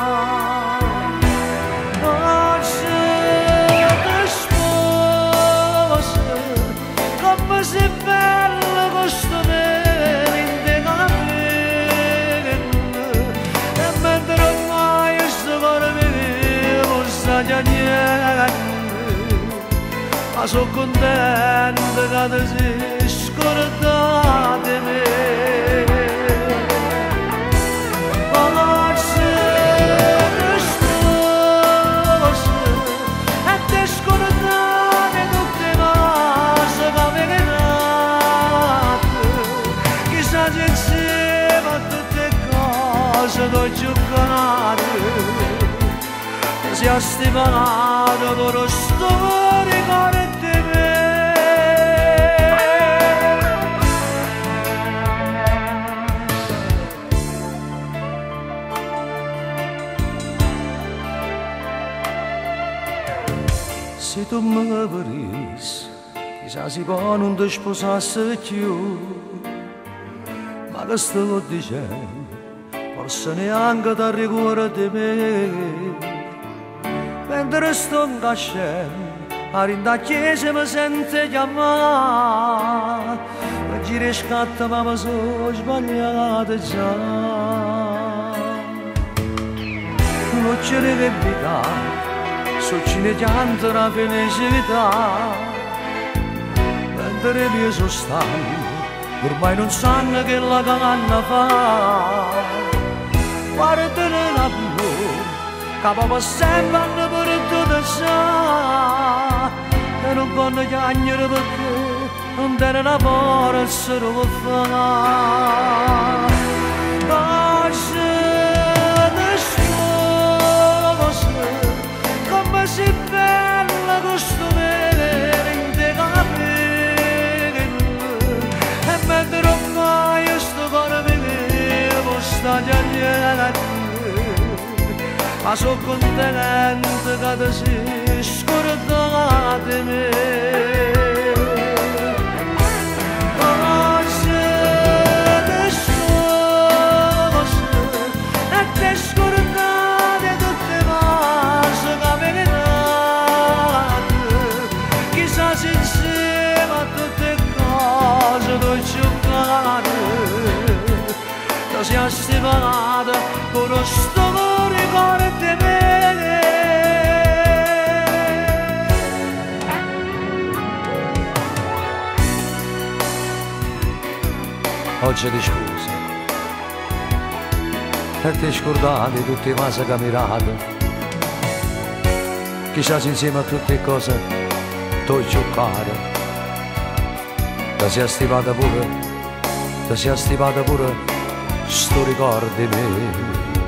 S2: come sei bello questo vero in te capello e mentre ormai sto cuore mio non sa già niente ma sono contento che ti sei scordata di me forse ti sposi e ti scordata
S1: sia stimato per lo storico di me. Se tu mi capissi, chissà si può non ti sposassi più, ma che sto dicendo, forse neanche ti ricordi di me. Mentre sto incascendo, a rinda chiesa mi sente chiamare, e gira e scatta ma mi sono sbagliata già. Non c'è di verità, succede pianto la felicità, mentre io sono stanco, ormai non sanno che la canna fa. Guardano l'amore, che papà sempre hanno per sa, e non vanno chiagnere perché non tene una forza per fare. Come si bella questo vero in te capire, e mentre ormai sto cuore vivo sta giagliata, ma sono contento che ti sei scordata di me. Oggi ti scusi e ti scordate tutte le cose che avvenate, chissà se insieme a tutte le cose tu giocate, ti sei stimata con lo stomaco ricordo di me. Oggi ti scusi e ti scordate tutte le cose che mirate, chissà se insieme a tutte le cose tu giocare, ti sei stimata pure, ti sei stimata pure sto ricordo di me.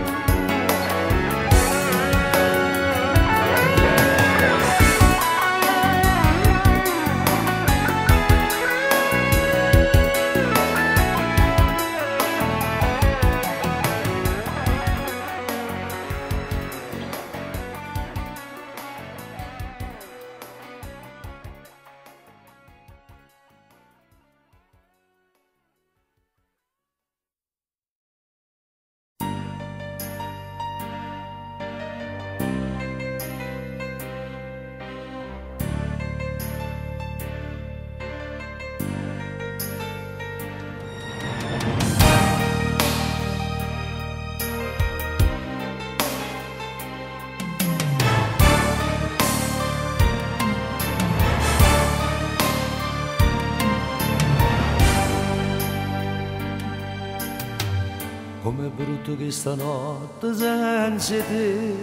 S1: Com'è brutto che stanotte senza te,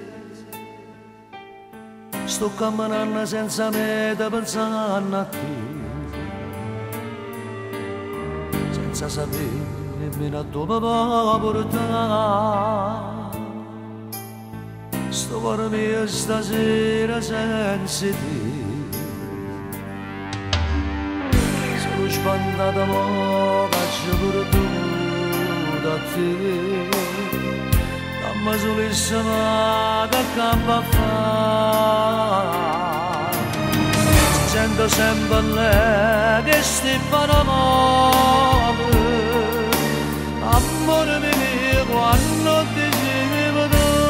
S1: sto camminando senza meta pensando a te, senza sapere nemmeno dove va portare. Sto cuore mio stasera senza te, sono spantata mo' faccio per tu da te, dammi solissima che campo a fare. Sento sempre lei che sti parole, amore mio quando dicevo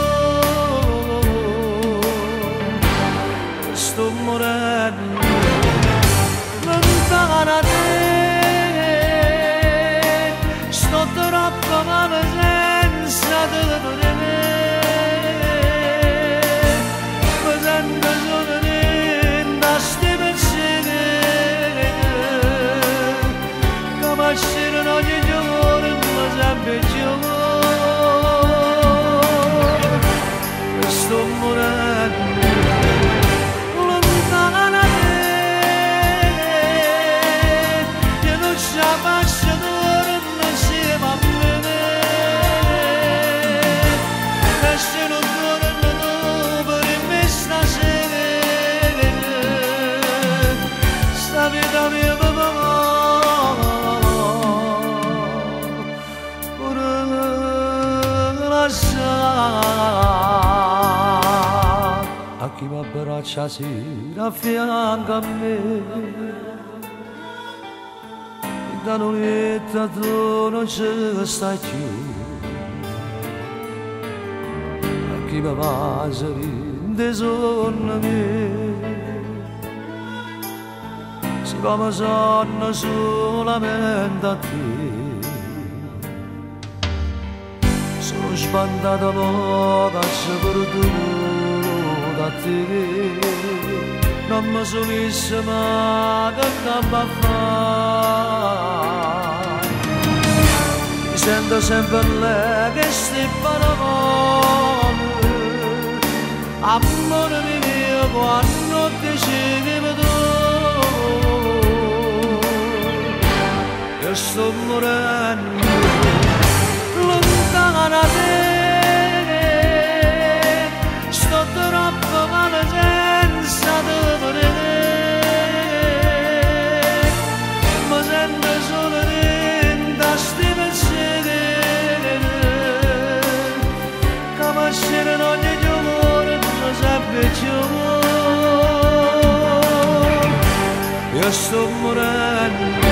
S1: tu, sto morendo lontana da te. Sto troppo male senza te di me, mi sento solo niente a sti pensieri che mi ascirano ogni giorno sempre più. Sto morendo lontana da te, io non ce la faccio insieme a me, e se non torno dopo
S2: chi mi abbraccia sera a fianco a me. Da nonetta tu non ci stai più, a chi mi va a rinde sonno me. Si come sonno solamente a te, sono sbandato poco perduto da te, non mi sono visto mai che andavo a fare. Mi sento sempre lei che sti parole, amore mio quando dicevi tu. Io sto morendo lontana da te, sto troppo male senza te vedere, mi sento solo dentro sti pensieri che mi scelgono ogni giorno, mi sempre più. Io sto morendo